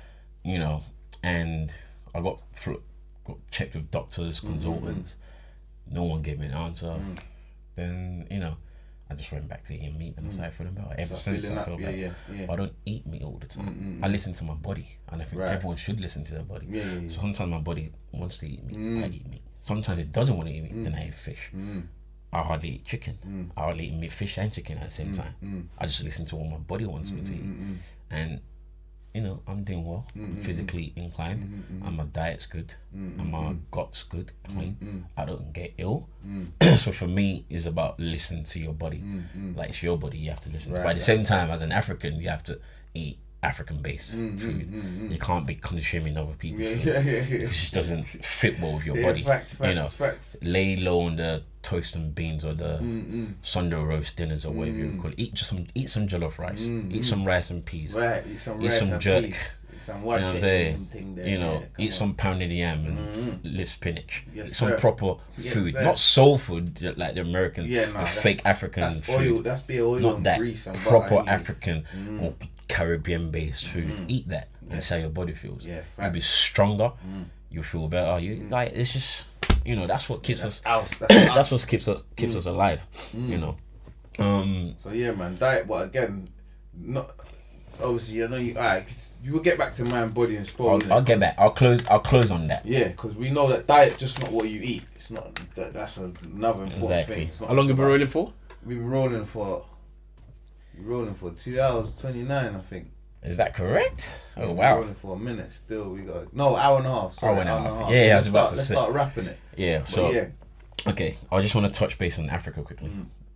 B: and I got checked with doctors, consultants. No one gave me an answer. Then I just went back to eating meat, and I started feeling better. Ever since I feel better. But I don't eat meat all the time. I listen to my body, and I think everyone should listen to their body. Sometimes my body wants to eat meat, I eat meat. Sometimes it doesn't want to eat meat, then I eat fish. I hardly eat chicken. I hardly eat meat, fish and chicken at the same time. I just listen to what my body wants me to eat. And I'm doing well. I'm physically inclined, and my diet's good, and my gut's good, clean. I don't get ill. So for me, it's about listening to your body. Like, it's your body, you have to listen to. But at the same time, as an African, you have to eat African-based food. You can't be consuming other people's food. It just doesn't fit well with your body.
C: Facts.
B: Lay low on the toast and beans, or the Sunday roast dinners, or whatever you call it. Eat some jollof rice. Eat some rice and peas.
C: Eat
B: some jerk.
C: Eat some
B: you know what I'm saying? Eat some pounded yam and lit spinach. Eat some proper food, not soul food like the American, the fake African food.
C: Oil. That's be oil,
B: not
C: and
B: that
C: grease and
B: proper
C: butter,
B: African or Caribbean based food. Eat that and see how your body feels. You'll be stronger. You feel better. You like, it's just that's what keeps us. That's what keeps us alive.
C: So yeah, man, diet. But again, not obviously. I know you. Alright, you will get back to mind, body, and sport.
B: I'll get back. I'll close on that.
C: Yeah, because we know that diet's just not what you eat. It's not. That's another important thing.
B: How long have you been rolling for?
C: We've been rolling for 2 hours 29, I think.
B: Is that correct? Oh
C: We've
B: wow!
C: been rolling for a minute still. We got hour and a half. Sorry,
B: hour and a half.
C: Yeah,
B: I was about to
C: let's
B: say.
C: start wrapping it.
B: Yeah. So okay, I just want to touch base on Africa quickly.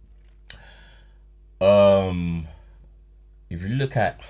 B: If you look at,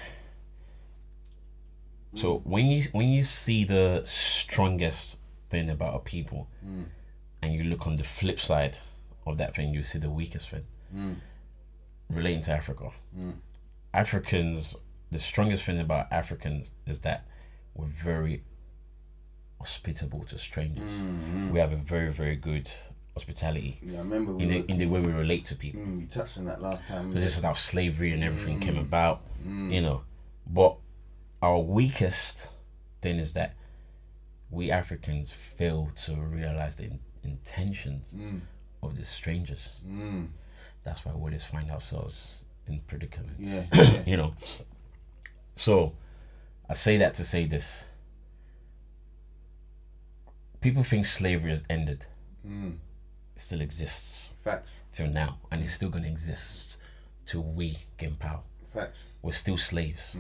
B: so when you see the strongest thing about a people, and you look on the flip side of that thing, you see the weakest thing. Relating to Africa, Africans, the strongest thing about Africans is that we're very hospitable to strangers. We have a very, very good hospitality.
C: Yeah, I remember
B: in the way we relate to people.
C: You touched on that last time.
B: So this is how slavery and everything came about, But our weakest thing is that we Africans fail to realize the intentions of the strangers. That's why we always find ourselves in predicaments. So I say that to say this. People think slavery has ended. It still exists.
C: Facts.
B: Till now, and it's still going to exist till we gain power.
C: Facts.
B: We're still slaves.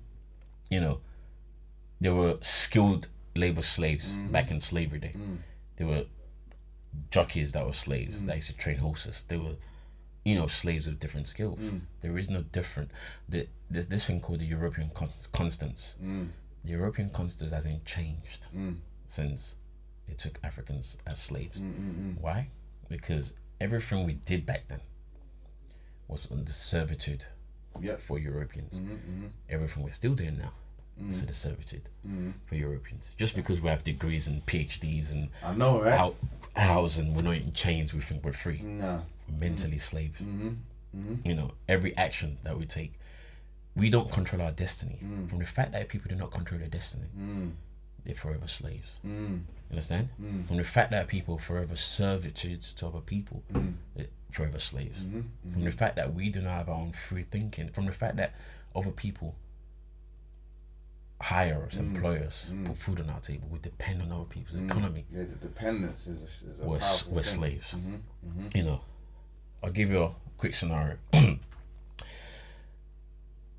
B: There were skilled labor slaves back in slavery day. There were jockeys that were slaves that used to train horses. They were slaves with different skills. There is no different. There's this thing called the European constants. The European constants hasn't changed since they took Africans as slaves. Why? Because everything we did back then was under servitude for Europeans. Everything we're still doing now is under servitude for Europeans. Just because we have degrees and PhDs and
C: I know, right?
B: and we're not in chains, we think we're free.
C: No.
B: Mentally slave. Every action that we take, we don't control our destiny. From the fact that people do not control their destiny, they're forever slaves. You understand? From the fact that people forever servitude to other people, they're forever slaves. From the fact that we do not have our own free thinking, from the fact that other people hire us, employ us, put food on our table, we depend on other people's economy.
C: Yeah, the dependence is a
B: we're
C: powerful
B: slaves. I'll give you a quick scenario.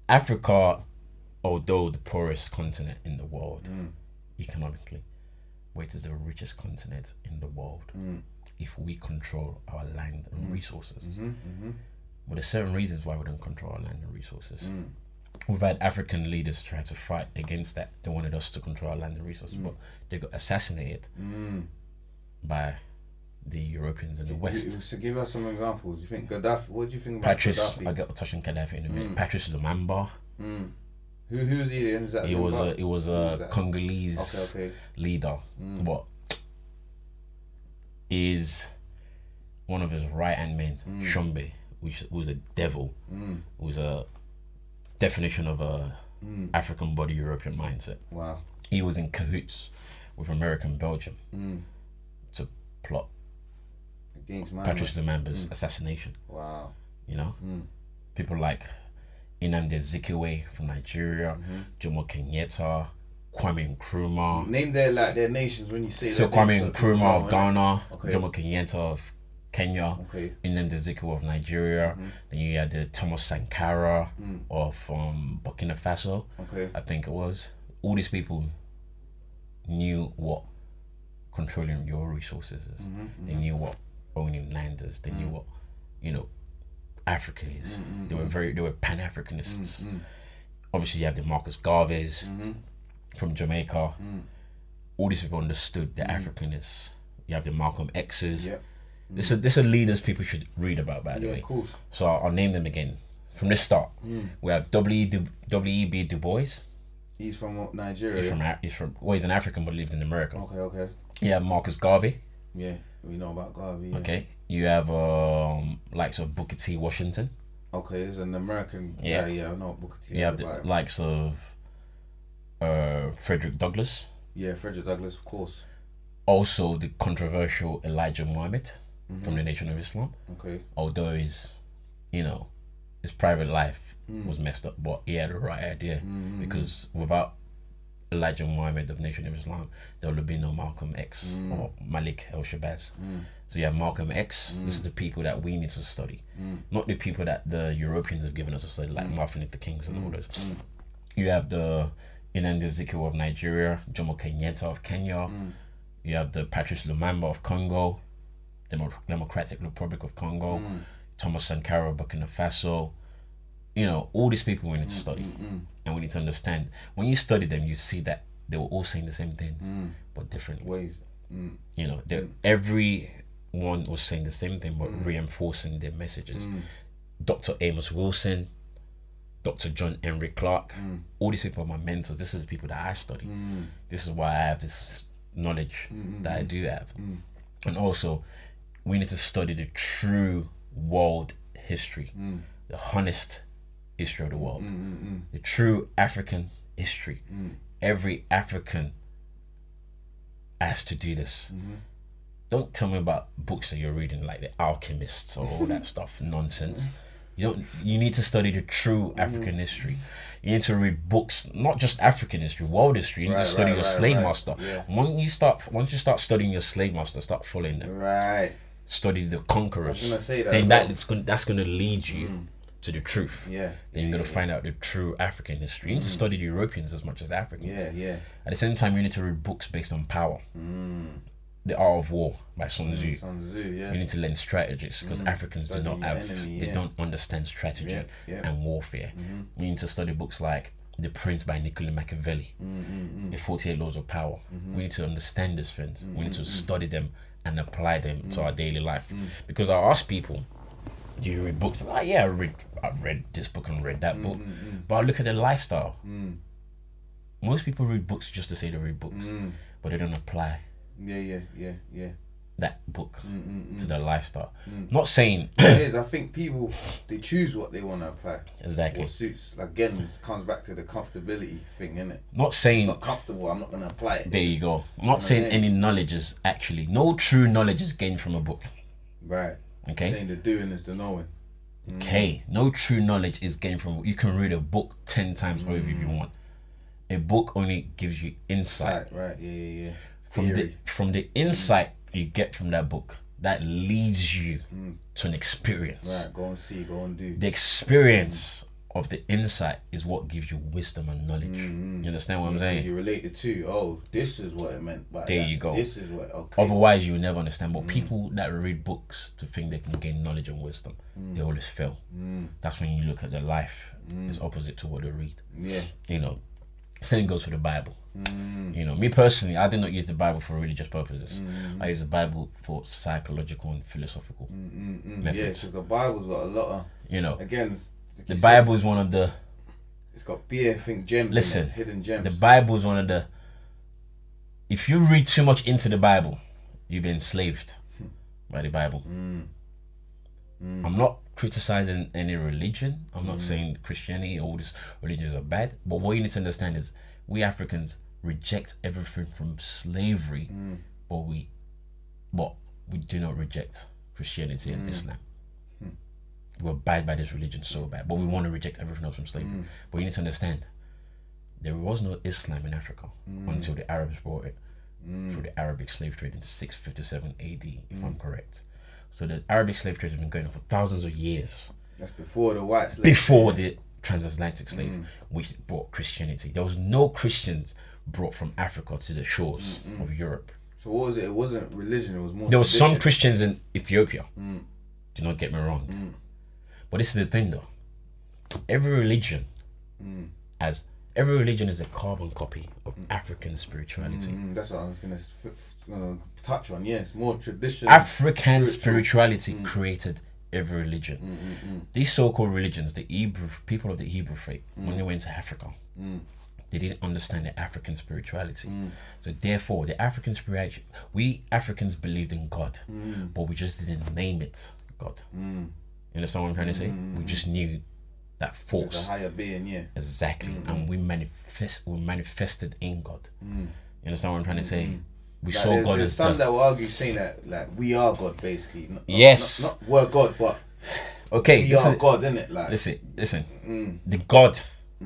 B: Africa, although the poorest continent in the world economically, it is the richest continent in the world if we control our land and resources. But there's certain reasons why we don't control our land and resources. We've had African leaders try to fight against that. They wanted us to control our land and resources, but they got assassinated by the Europeans in the West.
C: So give us some examples. You think Gaddafi? What do you think about
B: Patrice,
C: Gaddafi?
B: I got to touch on Gaddafi in a minute. Patrice Lumumba.
C: Who was he? Is that
B: He was a Congolese leader, but is one of his right hand men, Shombe, which was a devil, was a definition of a African body European mindset.
C: Wow.
B: He was in cahoots with American Belgium to plot
C: Against
B: Patrice Lumumba's assassination.
C: Wow.
B: You know, people like Nnamdi Azikiwe from Nigeria, Jomo Kenyatta, Kwame Nkrumah.
C: Name their nations when you say.
B: So Kwame Nkrumah of Ghana,
C: Okay.
B: Jomo Kenyatta of Kenya, Nnamdi Azikiwe of Nigeria. Then you had the Thomas Sankara of Burkina Faso.
C: Okay.
B: I think it was. All these people knew what controlling your resources is. They knew what owning land is. They knew what, you know, Africa is. They were Pan-Africanists. Obviously, you have the Marcus Garveys from Jamaica. All these people understood that African is. You have the Malcolm X's.
C: Yep.
B: These are leaders people should read about, by the way.
C: Of course.
B: So I'll name them again from the start. We have W.E.B. Du Bois.
C: He's from what, Nigeria.
B: He's an African but lived in America.
C: Okay.
B: You have Marcus Garvey.
C: Yeah, we know about Garvey. Yeah.
B: Okay. You have likes of Booker T. Washington.
C: Okay, there's an American guy. Yeah, I know Booker T.
B: You have the likes of Frederick Douglass.
C: Yeah, Frederick Douglass, of course.
B: Also the controversial Elijah Muhammad from the Nation of Islam.
C: Okay.
B: Although his private life was messed up, but he had the right idea, because without Elijah Muhammad of Nation of Islam, there would have been no Malcolm X or Malik El-Shabazz. So you have Malcolm X. This is the people that we need to study, not the people that the Europeans have given us to study, like Martin Luther Kings and all those. You have the Nnamdi Azikiwe of Nigeria, Jomo Kenyatta of Kenya. You have the Patrice Lumumba of Congo, Democratic Republic of Congo, Thomas Sankara of Burkina Faso. You know, all these people we need to study and we need to understand. When you study them, you see that they were all saying the same things, but different
C: ways.
B: You know, everyone was saying the same thing, but reinforcing their messages. Dr. Amos Wilson, Dr. John Henry Clark, all these people are my mentors. This is the people that I study. This is why I have this knowledge that I do have. And also, we need to study the true world history, the honest history of the world, the true African history. Every African has to do this. Don't tell me about books that you're reading like The Alchemists or all that stuff, nonsense. You need to study the true African history. You need to read books, not just African history, world history. You need to study your slave master.
C: Yeah.
B: Once you start studying your slave master, start following them.
C: Right.
B: Study the conquerors.
C: I was gonna say that.
B: Then that's gonna lead you to the truth.
C: Yeah.
B: Then you're gonna find out the true African history. You need to study the Europeans as much as the Africans.
C: Yeah.
B: At the same time, you need to read books based on power. The Art of War by Sun Tzu.
C: Yeah.
B: You need to learn strategies, because Africans
C: Studying
B: do not
C: your
B: have,
C: enemy,
B: they don't understand strategy and warfare. You need to study books like The Prince by Niccolo Machiavelli, The 48 Laws of Power. We need to understand these things. We need to study them and apply them to our daily life. Because I ask people, do you read books? Like, yeah, I've read this book and read that book. But I look at their lifestyle. Most people read books just to say they read books, but they don't apply that book to their lifestyle. Not saying
C: it is. I think people, they choose what they want to apply.
B: Exactly.
C: What suits. Again, it comes back to the comfortability thing, innit?
B: Not saying
C: it's not comfortable, I'm not going to apply it.
B: There you go. I'm not saying any knowledge is actually, no true knowledge is gained from a book.
C: Right.
B: Okay.
C: Saying the doing is the knowing.
B: Okay. No true knowledge is gained from a book. You can read a book 10 times over if you want. A book only gives you insight.
C: Right. Yeah.
B: From the insight you get from that book, that leads you to an experience.
C: Right, go and see, go and do.
B: The experience of the insight is what gives you wisdom and knowledge. You understand what I'm saying?
C: You relate the two. Oh, this is what it meant by
B: there
C: that.
B: You go.
C: This is what, okay.
B: Otherwise, you will never understand. But people that read books to think they can gain knowledge and wisdom, they always fail. That's when you look at their life. It's opposite to what they read.
C: Yeah.
B: You know, same goes for the Bible. You know, me personally, I did not use the Bible for religious purposes. I use the Bible for psychological and philosophical methods.
C: Yeah, because the Bible's got a lot of,
B: you know,
C: again,
B: the Bible is one of the,
C: it's got gems.
B: Listen,
C: in it, hidden gems.
B: The Bible is one of the, if you read too much into the Bible, you've been enslaved by the Bible. I'm not criticizing any religion. I'm not saying Christianity, all these religions are bad. But what you need to understand is we Africans reject everything from slavery, but we do not reject Christianity and Islam. We abide by this religion so bad, but we want to reject everything else from slavery. But you need to understand, there was no Islam in Africa until the Arabs brought it through the Arabic slave trade in 657 AD, if I'm correct. So the Arabic slave trade has been going on for thousands of years.
C: That's before the white slave.
B: Before the transatlantic slave, which brought Christianity. There was no Christians brought from Africa to the shores of Europe.
C: So what was it? It wasn't religion, it was more
B: There was
C: tradition.
B: some Christians in Ethiopia. Do not get me wrong. But this is the thing though. Every religion is a carbon copy of African spirituality.
C: That's what I was going to touch on. Yes, more traditional.
B: African spirituality created every religion. These so-called religions, the people of the Hebrew faith, when they went to Africa, they didn't understand the African spirituality. So therefore, the African spirituality, we Africans believed in God, but we just didn't name it God. You understand what I'm trying to say? We just knew that force.
C: It's a higher being, yeah.
B: Exactly. And we manifested in God. You understand what I'm trying to say? We
C: like
B: saw God as
C: some that will argue saying that like we are God basically. Not we're God, but
B: okay,
C: we are God, innit? Like
B: listen. The God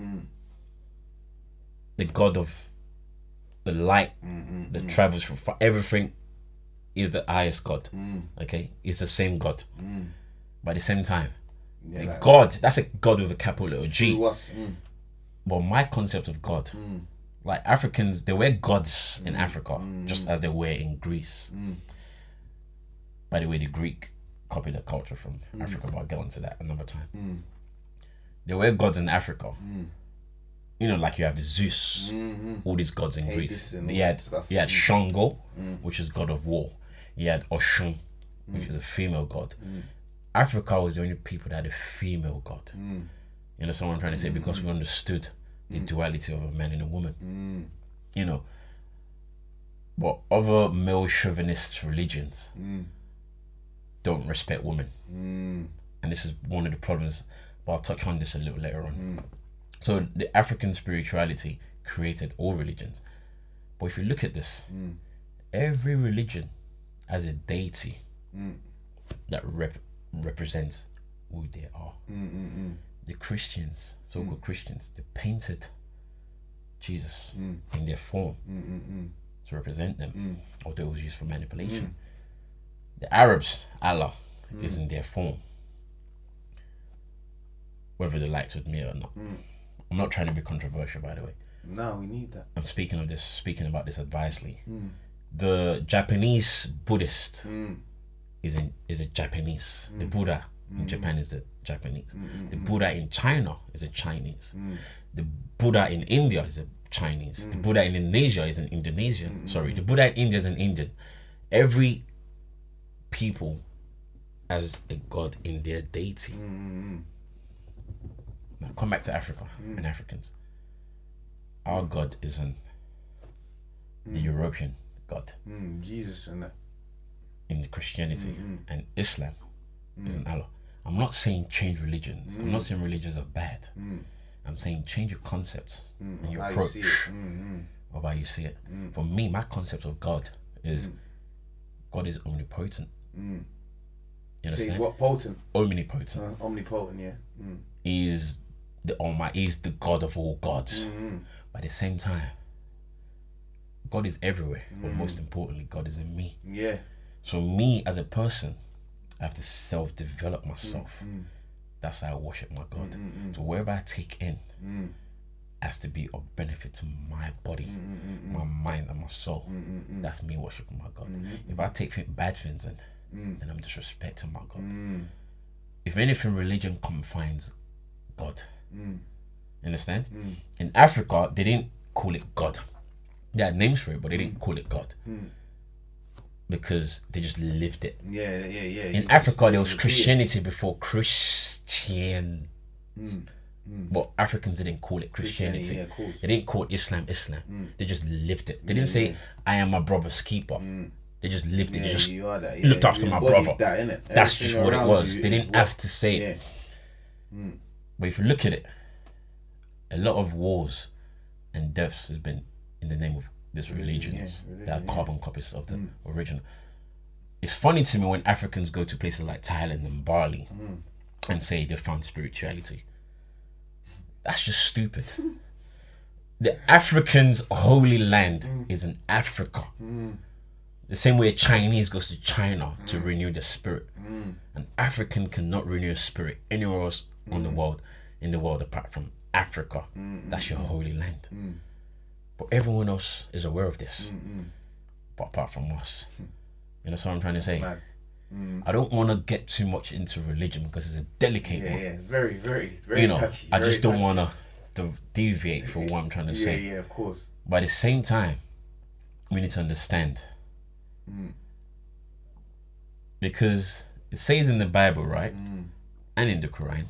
B: of the light that travels from everything is the highest God. Okay? It's the same God. But at the same time, the like God, that's a God with a capital little G. But my concept of God, like Africans, they were gods in Africa, just as they were in Greece. By the way, the Greek copied the culture from Africa, but I'll get onto that another time. There were gods in Africa. You know, like you have the Zeus, all these gods in Greece. You had Shango, which is god of war. You had Oshun, which is a female god. Africa was the only people that had a female god. You understand what I'm trying to say? Because we understood the duality of a man and a woman. You know, but other male chauvinist religions don't respect women. And this is one of the problems, but I'll touch on this a little later on. So the African spirituality created all religions. But if you look at this, every religion has a deity that represents who they are. The Christians, so-called Christians, they painted Jesus in their form to represent them, although it was used for manipulation. The Arabs, Allah is in their form, whether they liked to admit it or not. I'm not trying to be controversial, by the way.
C: No, we need that.
B: I'm speaking about this advisedly. The Japanese Buddhist is a Japanese. The Buddha in Japan is a Japanese. The Buddha in China is a Chinese. The Buddha in India is a Chinese. The Buddha in Indonesia is an Indonesian. Sorry, the Buddha in India is an Indian. Every people has a god in their deity. Now come back to Africa and Africans. Our God is the European God.
C: Jesus and that.
B: In the Christianity and Islam is an Allah. I'm not saying change religions. I'm not saying religions are bad. I'm saying change your concepts and your approach of how you see it. For me, my concept of God is God is omnipotent. You understand?
C: See what potent?
B: Omnipotent.
C: Omnipotent, yeah.
B: He's the Almighty. He's the God of all gods. But at the same time, God is everywhere. But most importantly, God is in me.
C: Yeah.
B: So me as a person, I have to self-develop myself That's how I worship my God. So wherever I take in has to be of benefit to my body, my mind, and my soul. That's me worshiping my God. If I take bad things in, then I'm disrespecting my God. If anything, religion confines God. Understand? In Africa, they didn't call it God. They had names for it, but they didn't call it God. Because they just lived it. In Africa, there was Christianity before Christian. But Africans didn't call it Christianity. They didn't call Islam. They just lived it. They didn't say, I am my brother's keeper. They just lived it. They just looked after my brother. That's just what it was. They didn't have to say it. But if you look at it, a lot of wars and deaths has been in the name of this religions that are carbon copies of the original. It's funny to me when Africans go to places like Thailand and Bali and say they found spirituality. That's just stupid. The African's holy land is in Africa. The same way a Chinese goes to China to renew their spirit. An African cannot renew a spirit anywhere else on the world, in the world apart from Africa. That's your holy land. But everyone else is aware of this. But apart from us. You know what I'm trying to say? I don't want to get too much into religion because it's a delicate one.
C: It's very, very touchy.
B: I just don't want to deviate from what I'm trying to say.
C: Of course.
B: But at the same time, we need to understand. Because it says in the Bible, right? And in the Quran,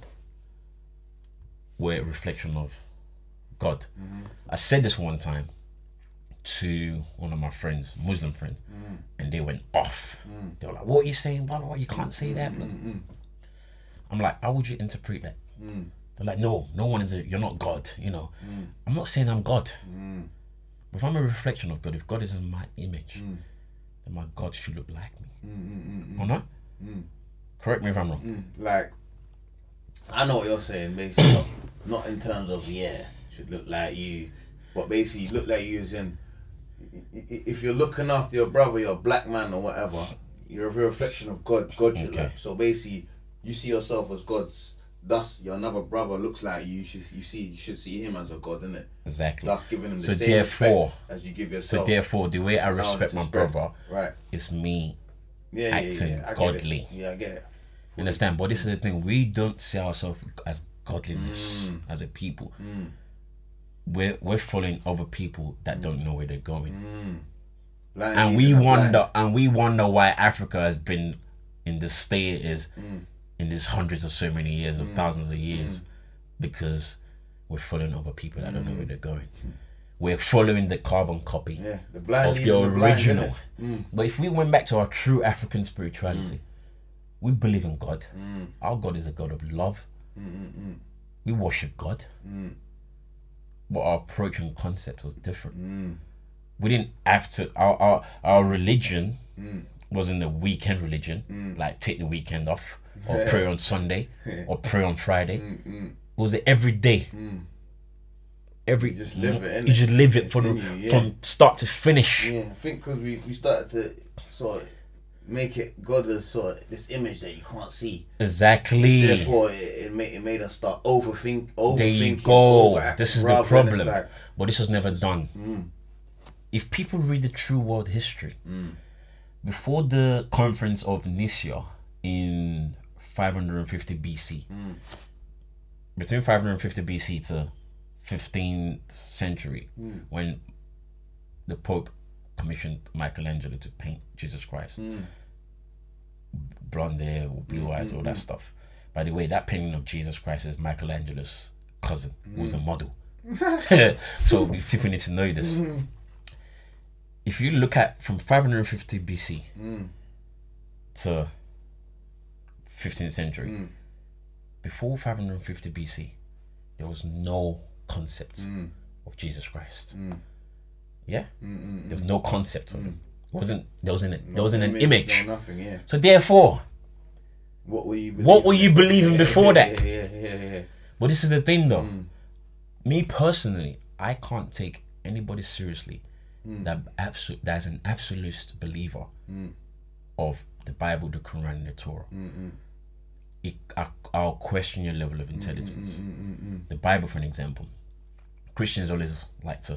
B: we're a reflection of God. I said this one time to one of my friends, Muslim friends, and they went off. They were like, what are you saying? Blah, blah, blah. You can't say that. I'm like, how would you interpret that? They're like, no one is you're not God, you know. I'm not saying I'm God. But if I'm a reflection of God, if God is in my image, then my God should look like me. Or not? Correct me if I'm wrong.
C: Like, I know what you're saying, basically. Not in terms of, should look like you, but basically look like you as in, if you're looking after your brother, your black man or whatever, you're a reflection of God. God should look. So basically, you see yourself as God's. Thus, your another brother looks like you. You should see him as a God, innit?
B: Exactly.
C: Thus, giving him the
B: so
C: same
B: therefore,
C: respect as you give yourself.
B: So therefore, the way I respect my brother,
C: right,
B: is me acting godly.
C: I get it.
B: You understand? But this is the thing: we don't see ourselves as godliness as a people. We're following other people that don't know where they're going, and we wonder why Africa has been in the state it is in these hundreds of so many years of thousands of years, because we're following other people that don't know where they're going. We're following the carbon copy of the original. But if we went back to our true African spirituality, we believe in God. Our God is a God of love. We worship God. But our approach and concept was different. We didn't have to. Our religion wasn't a weekend religion, like take the weekend off, or pray on Sunday, or pray on Friday. It was every day. You just live it. You just live it from start to finish.
C: I think because we started to sort of make it God as sort of this image that you can't see.
B: Exactly.
C: Therefore, it made us start overthinking.
B: There you go. This is the problem. But this was never done. If people read the true world history, before the conference of Nicaea in 550 BC, between 550 BC to 15th century, when the Pope commissioned Michelangelo to paint Jesus Christ, blonde hair or blue eyes, all that stuff. By the way, that painting of Jesus Christ is Michelangelo's cousin, who was a model. So people need to know this. If you look at from 550 BC to 15th century, before 550 BC, there was no concept of Jesus Christ. There was no concept of him. There wasn't an image.
C: No nothing,
B: So therefore,
C: what were
B: you believing before that?
C: Yeah.
B: But this is the thing though. Me personally, I can't take anybody seriously that's an absolute believer of the Bible, the Quran, and the Torah. I'll question your level of intelligence. The Bible, for an example, Christians always like to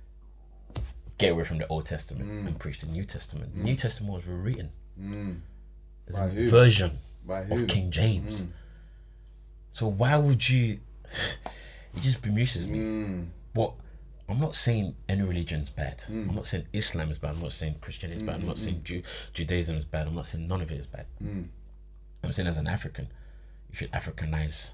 B: get away from the Old Testament and preach the New Testament. The New Testament was rewritten. There's a version of King James. So why would you? It just bemuses me. But I'm not saying any religion's bad. I'm not saying Islam is bad. I'm not saying Christianity is bad. I'm not saying Judaism is bad. I'm not saying none of it is bad. I'm saying as an African, you should Africanize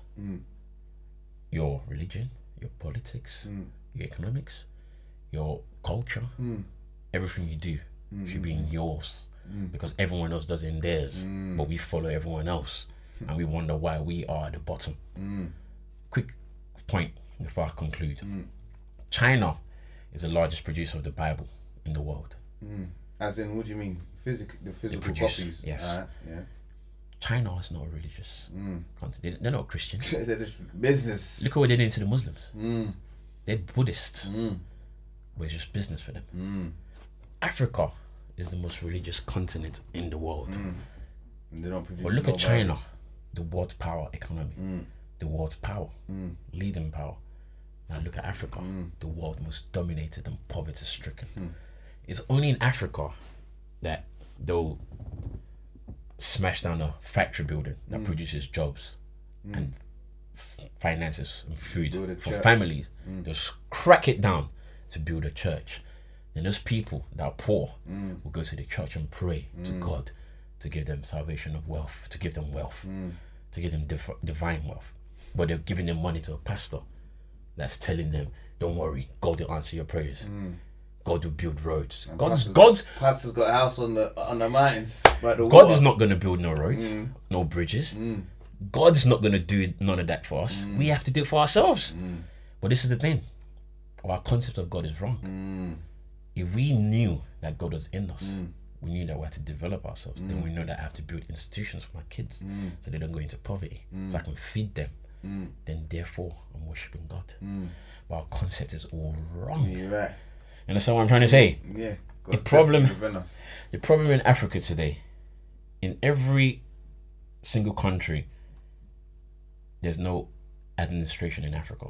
B: your religion, your politics, your economics, your culture. Everything you do should be in yours, because everyone else does it in theirs, but we follow everyone else, and we wonder why we are at the bottom. Quick point before I conclude. China is the largest producer of the Bible in the world.
C: As in, what do you mean? The physical copies?
B: Yes.
C: Yeah.
B: China is not a religious country. They're not Christians.
C: They're just business.
B: Look at what they did to the Muslims. They're Buddhists. But it's just business for them. Africa is the most religious continent in the world.
C: And they don't produce.
B: But look at China, the world's power economy, the world's power, leading power. Now look at Africa, the world most dominated and poverty stricken. It's only in Africa that they'll smash down a factory building that produces jobs and finances and food for families. They'll crack it down to build a church. And those people that are poor will go to the church and pray to God to give them salvation of wealth, to give them wealth, to give them divine wealth. But they're giving them money to a pastor that's telling them, don't worry, God will answer your prayers. God will build roads.
C: Pastor's got a house on the mountains by the
B: God
C: water.
B: is not going to build no roads, no bridges. God's not going to do none of that for us. We have to do it for ourselves. But this is the thing. Our concept of God is wrong. If we knew that God was in us, we knew that we had to develop ourselves, then we know that I have to build institutions for my kids so they don't go into poverty, so I can feed them. Then therefore I'm worshipping God. But our concept is all wrong.
C: You're right.
B: You understand what I'm trying to say?
C: Yeah.
B: The problem in Africa today, in every single country, there's no administration in Africa.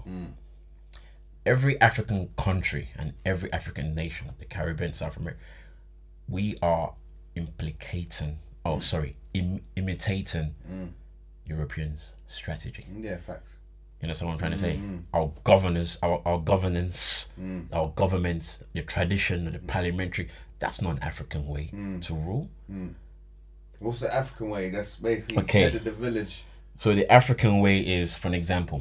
B: Every African country and every African nation, the Caribbean, South America, we are imitating Europeans' strategy.
C: Yeah, facts.
B: You know what I'm trying to say? Our governance, our governments, our governments, the tradition, the parliamentary, that's not an African way to rule.
C: What's the African way? That's basically the village.
B: So the African way is, for an example,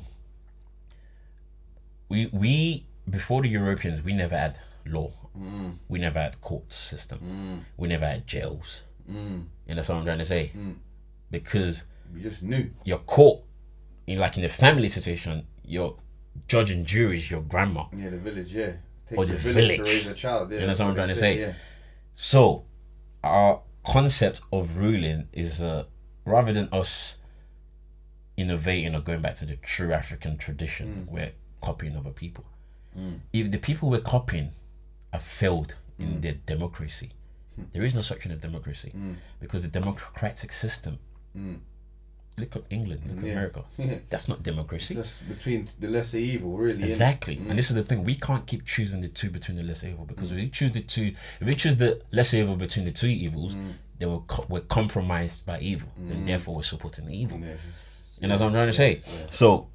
B: we before the Europeans, we never had law. We never had court system. We never had jails. You know what I'm trying to say? Because
C: you just knew
B: your court, like in the family situation, your judge and jury is your grandma.
C: Yeah, the village, yeah.
B: Or the village
C: to raise a child. Yeah,
B: you know what I'm trying to say?
C: Yeah.
B: So our concept of ruling is rather than us innovating or going back to the true African tradition, we're copying other people. If the people we're copying have failed in their democracy, there is no such thing as democracy, because the democratic system, look at England, look at America, that's not democracy.
C: It's just between the lesser evil, really.
B: Exactly. And this is the thing, we can't keep choosing the two between the lesser evil, because if we choose the lesser evil between the two evils, then we're compromised by evil, then therefore we're supporting the evil. And that's what I'm trying to say. So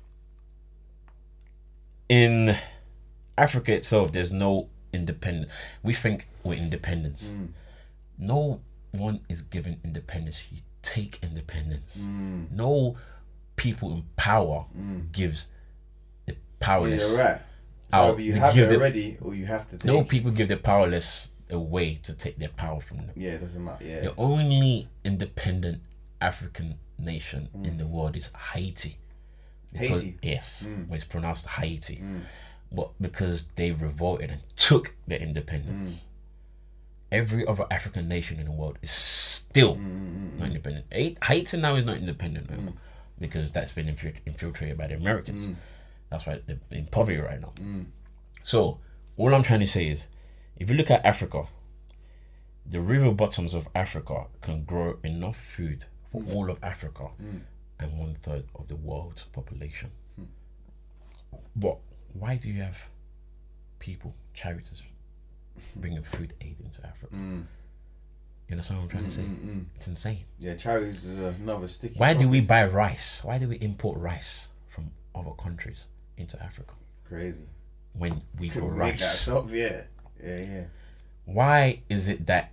B: in Africa itself, there's no independence. We think we're independence. No one is given independence. You take independence. No people in power gives the powerless.
C: Yeah, you're right. So either you have it already, or you have to take.
B: No people give the powerless a way to take their power from them.
C: Yeah, it doesn't matter. Yeah.
B: The only independent African nation in the world is Haiti.
C: Haiti?
B: Yes, where it's pronounced Haiti. But because they revolted and took their independence. Every other African nation in the world is still not independent. Haiti now is not independent anymore, because that's been infiltrated by the Americans. That's why they're in poverty right now. So all I'm trying to say is, if you look at Africa, the river bottoms of Africa can grow enough food for all of Africa and 1/3 of the world's population. But why do you have people, charities, bringing food aid into Africa? You understand what I'm trying to say? It's insane.
C: Yeah, charities is another sticky.
B: Why do we buy rice? Why do we import rice from other countries into Africa?
C: Crazy.
B: When we
C: Could
B: grow
C: we make that
B: rice.
C: stuff? Yeah.
B: Why is it that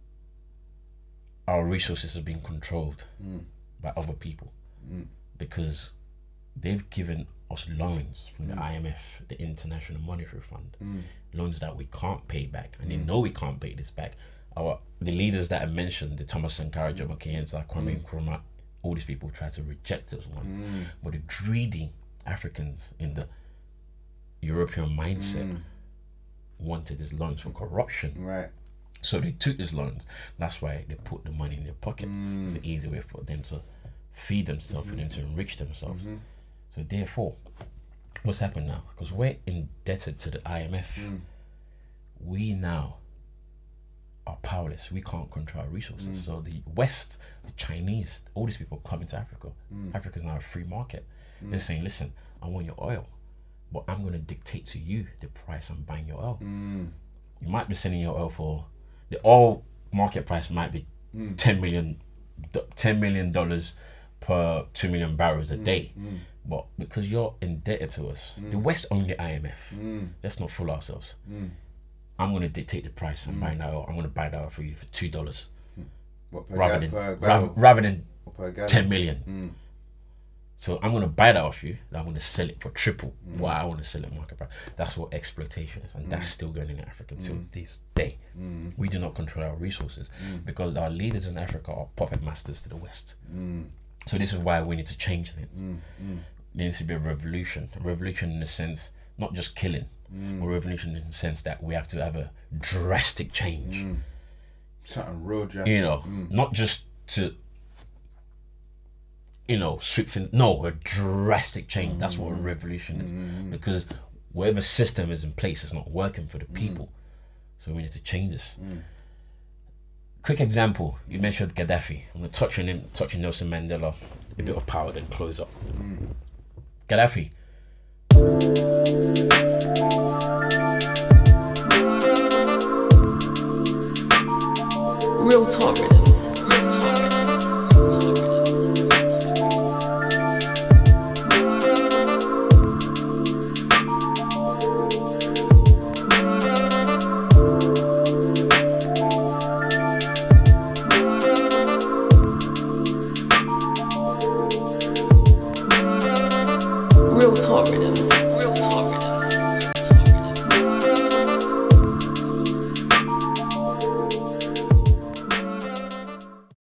B: our resources are being controlled by other people? Because they've given us loans from the IMF, the International Monetary Fund, loans that we can't pay back, and they know we can't pay this back. The leaders that I mentioned, the Thomas Sankara, Jomo Kenyatta, Kwame Nkrumah, all these people try to reject those ones. But the greedy Africans in the European mindset wanted these loans for corruption.
C: Right.
B: So they took these loans. That's why they put the money in their pocket. It's an easy way for them to feed themselves, for them to enrich themselves. So therefore, what's happened now? Because we're indebted to the IMF, we now are powerless. We can't control our resources. So the West, the Chinese, all these people come into Africa. Africa is now a free market. They're saying, listen, I want your oil, but I'm going to dictate to you the price I'm buying your oil. You might be selling your oil for, the oil market price might be $10 million per 2 million barrels a day. But because you're indebted to us, the West own the IMF. Let's not fool ourselves. I'm going to dictate the price I'm buying that oil. I'm going to buy that oil for you for $2 rather than 10 million. So I'm going to buy that off you. I'm going to sell it for triple what I want to sell it market price. That's what exploitation is, and that's still going in Africa till this day. We do not control our resources because our leaders in Africa are puppet masters to the West. So this is why we need to change things. There needs to be a revolution in the sense, not just killing, but revolution in the sense that we have to have a drastic change.
C: Something real drastic.
B: You know, not just to, sweep things. No, a drastic change. That's what a revolution is. Because whatever system is in place is not working for the people. So we need to change this. Quick example, you mentioned Gaddafi. I'm going to touch on him, touching Nelson Mandela, a bit of power, then close up. Gaddafi.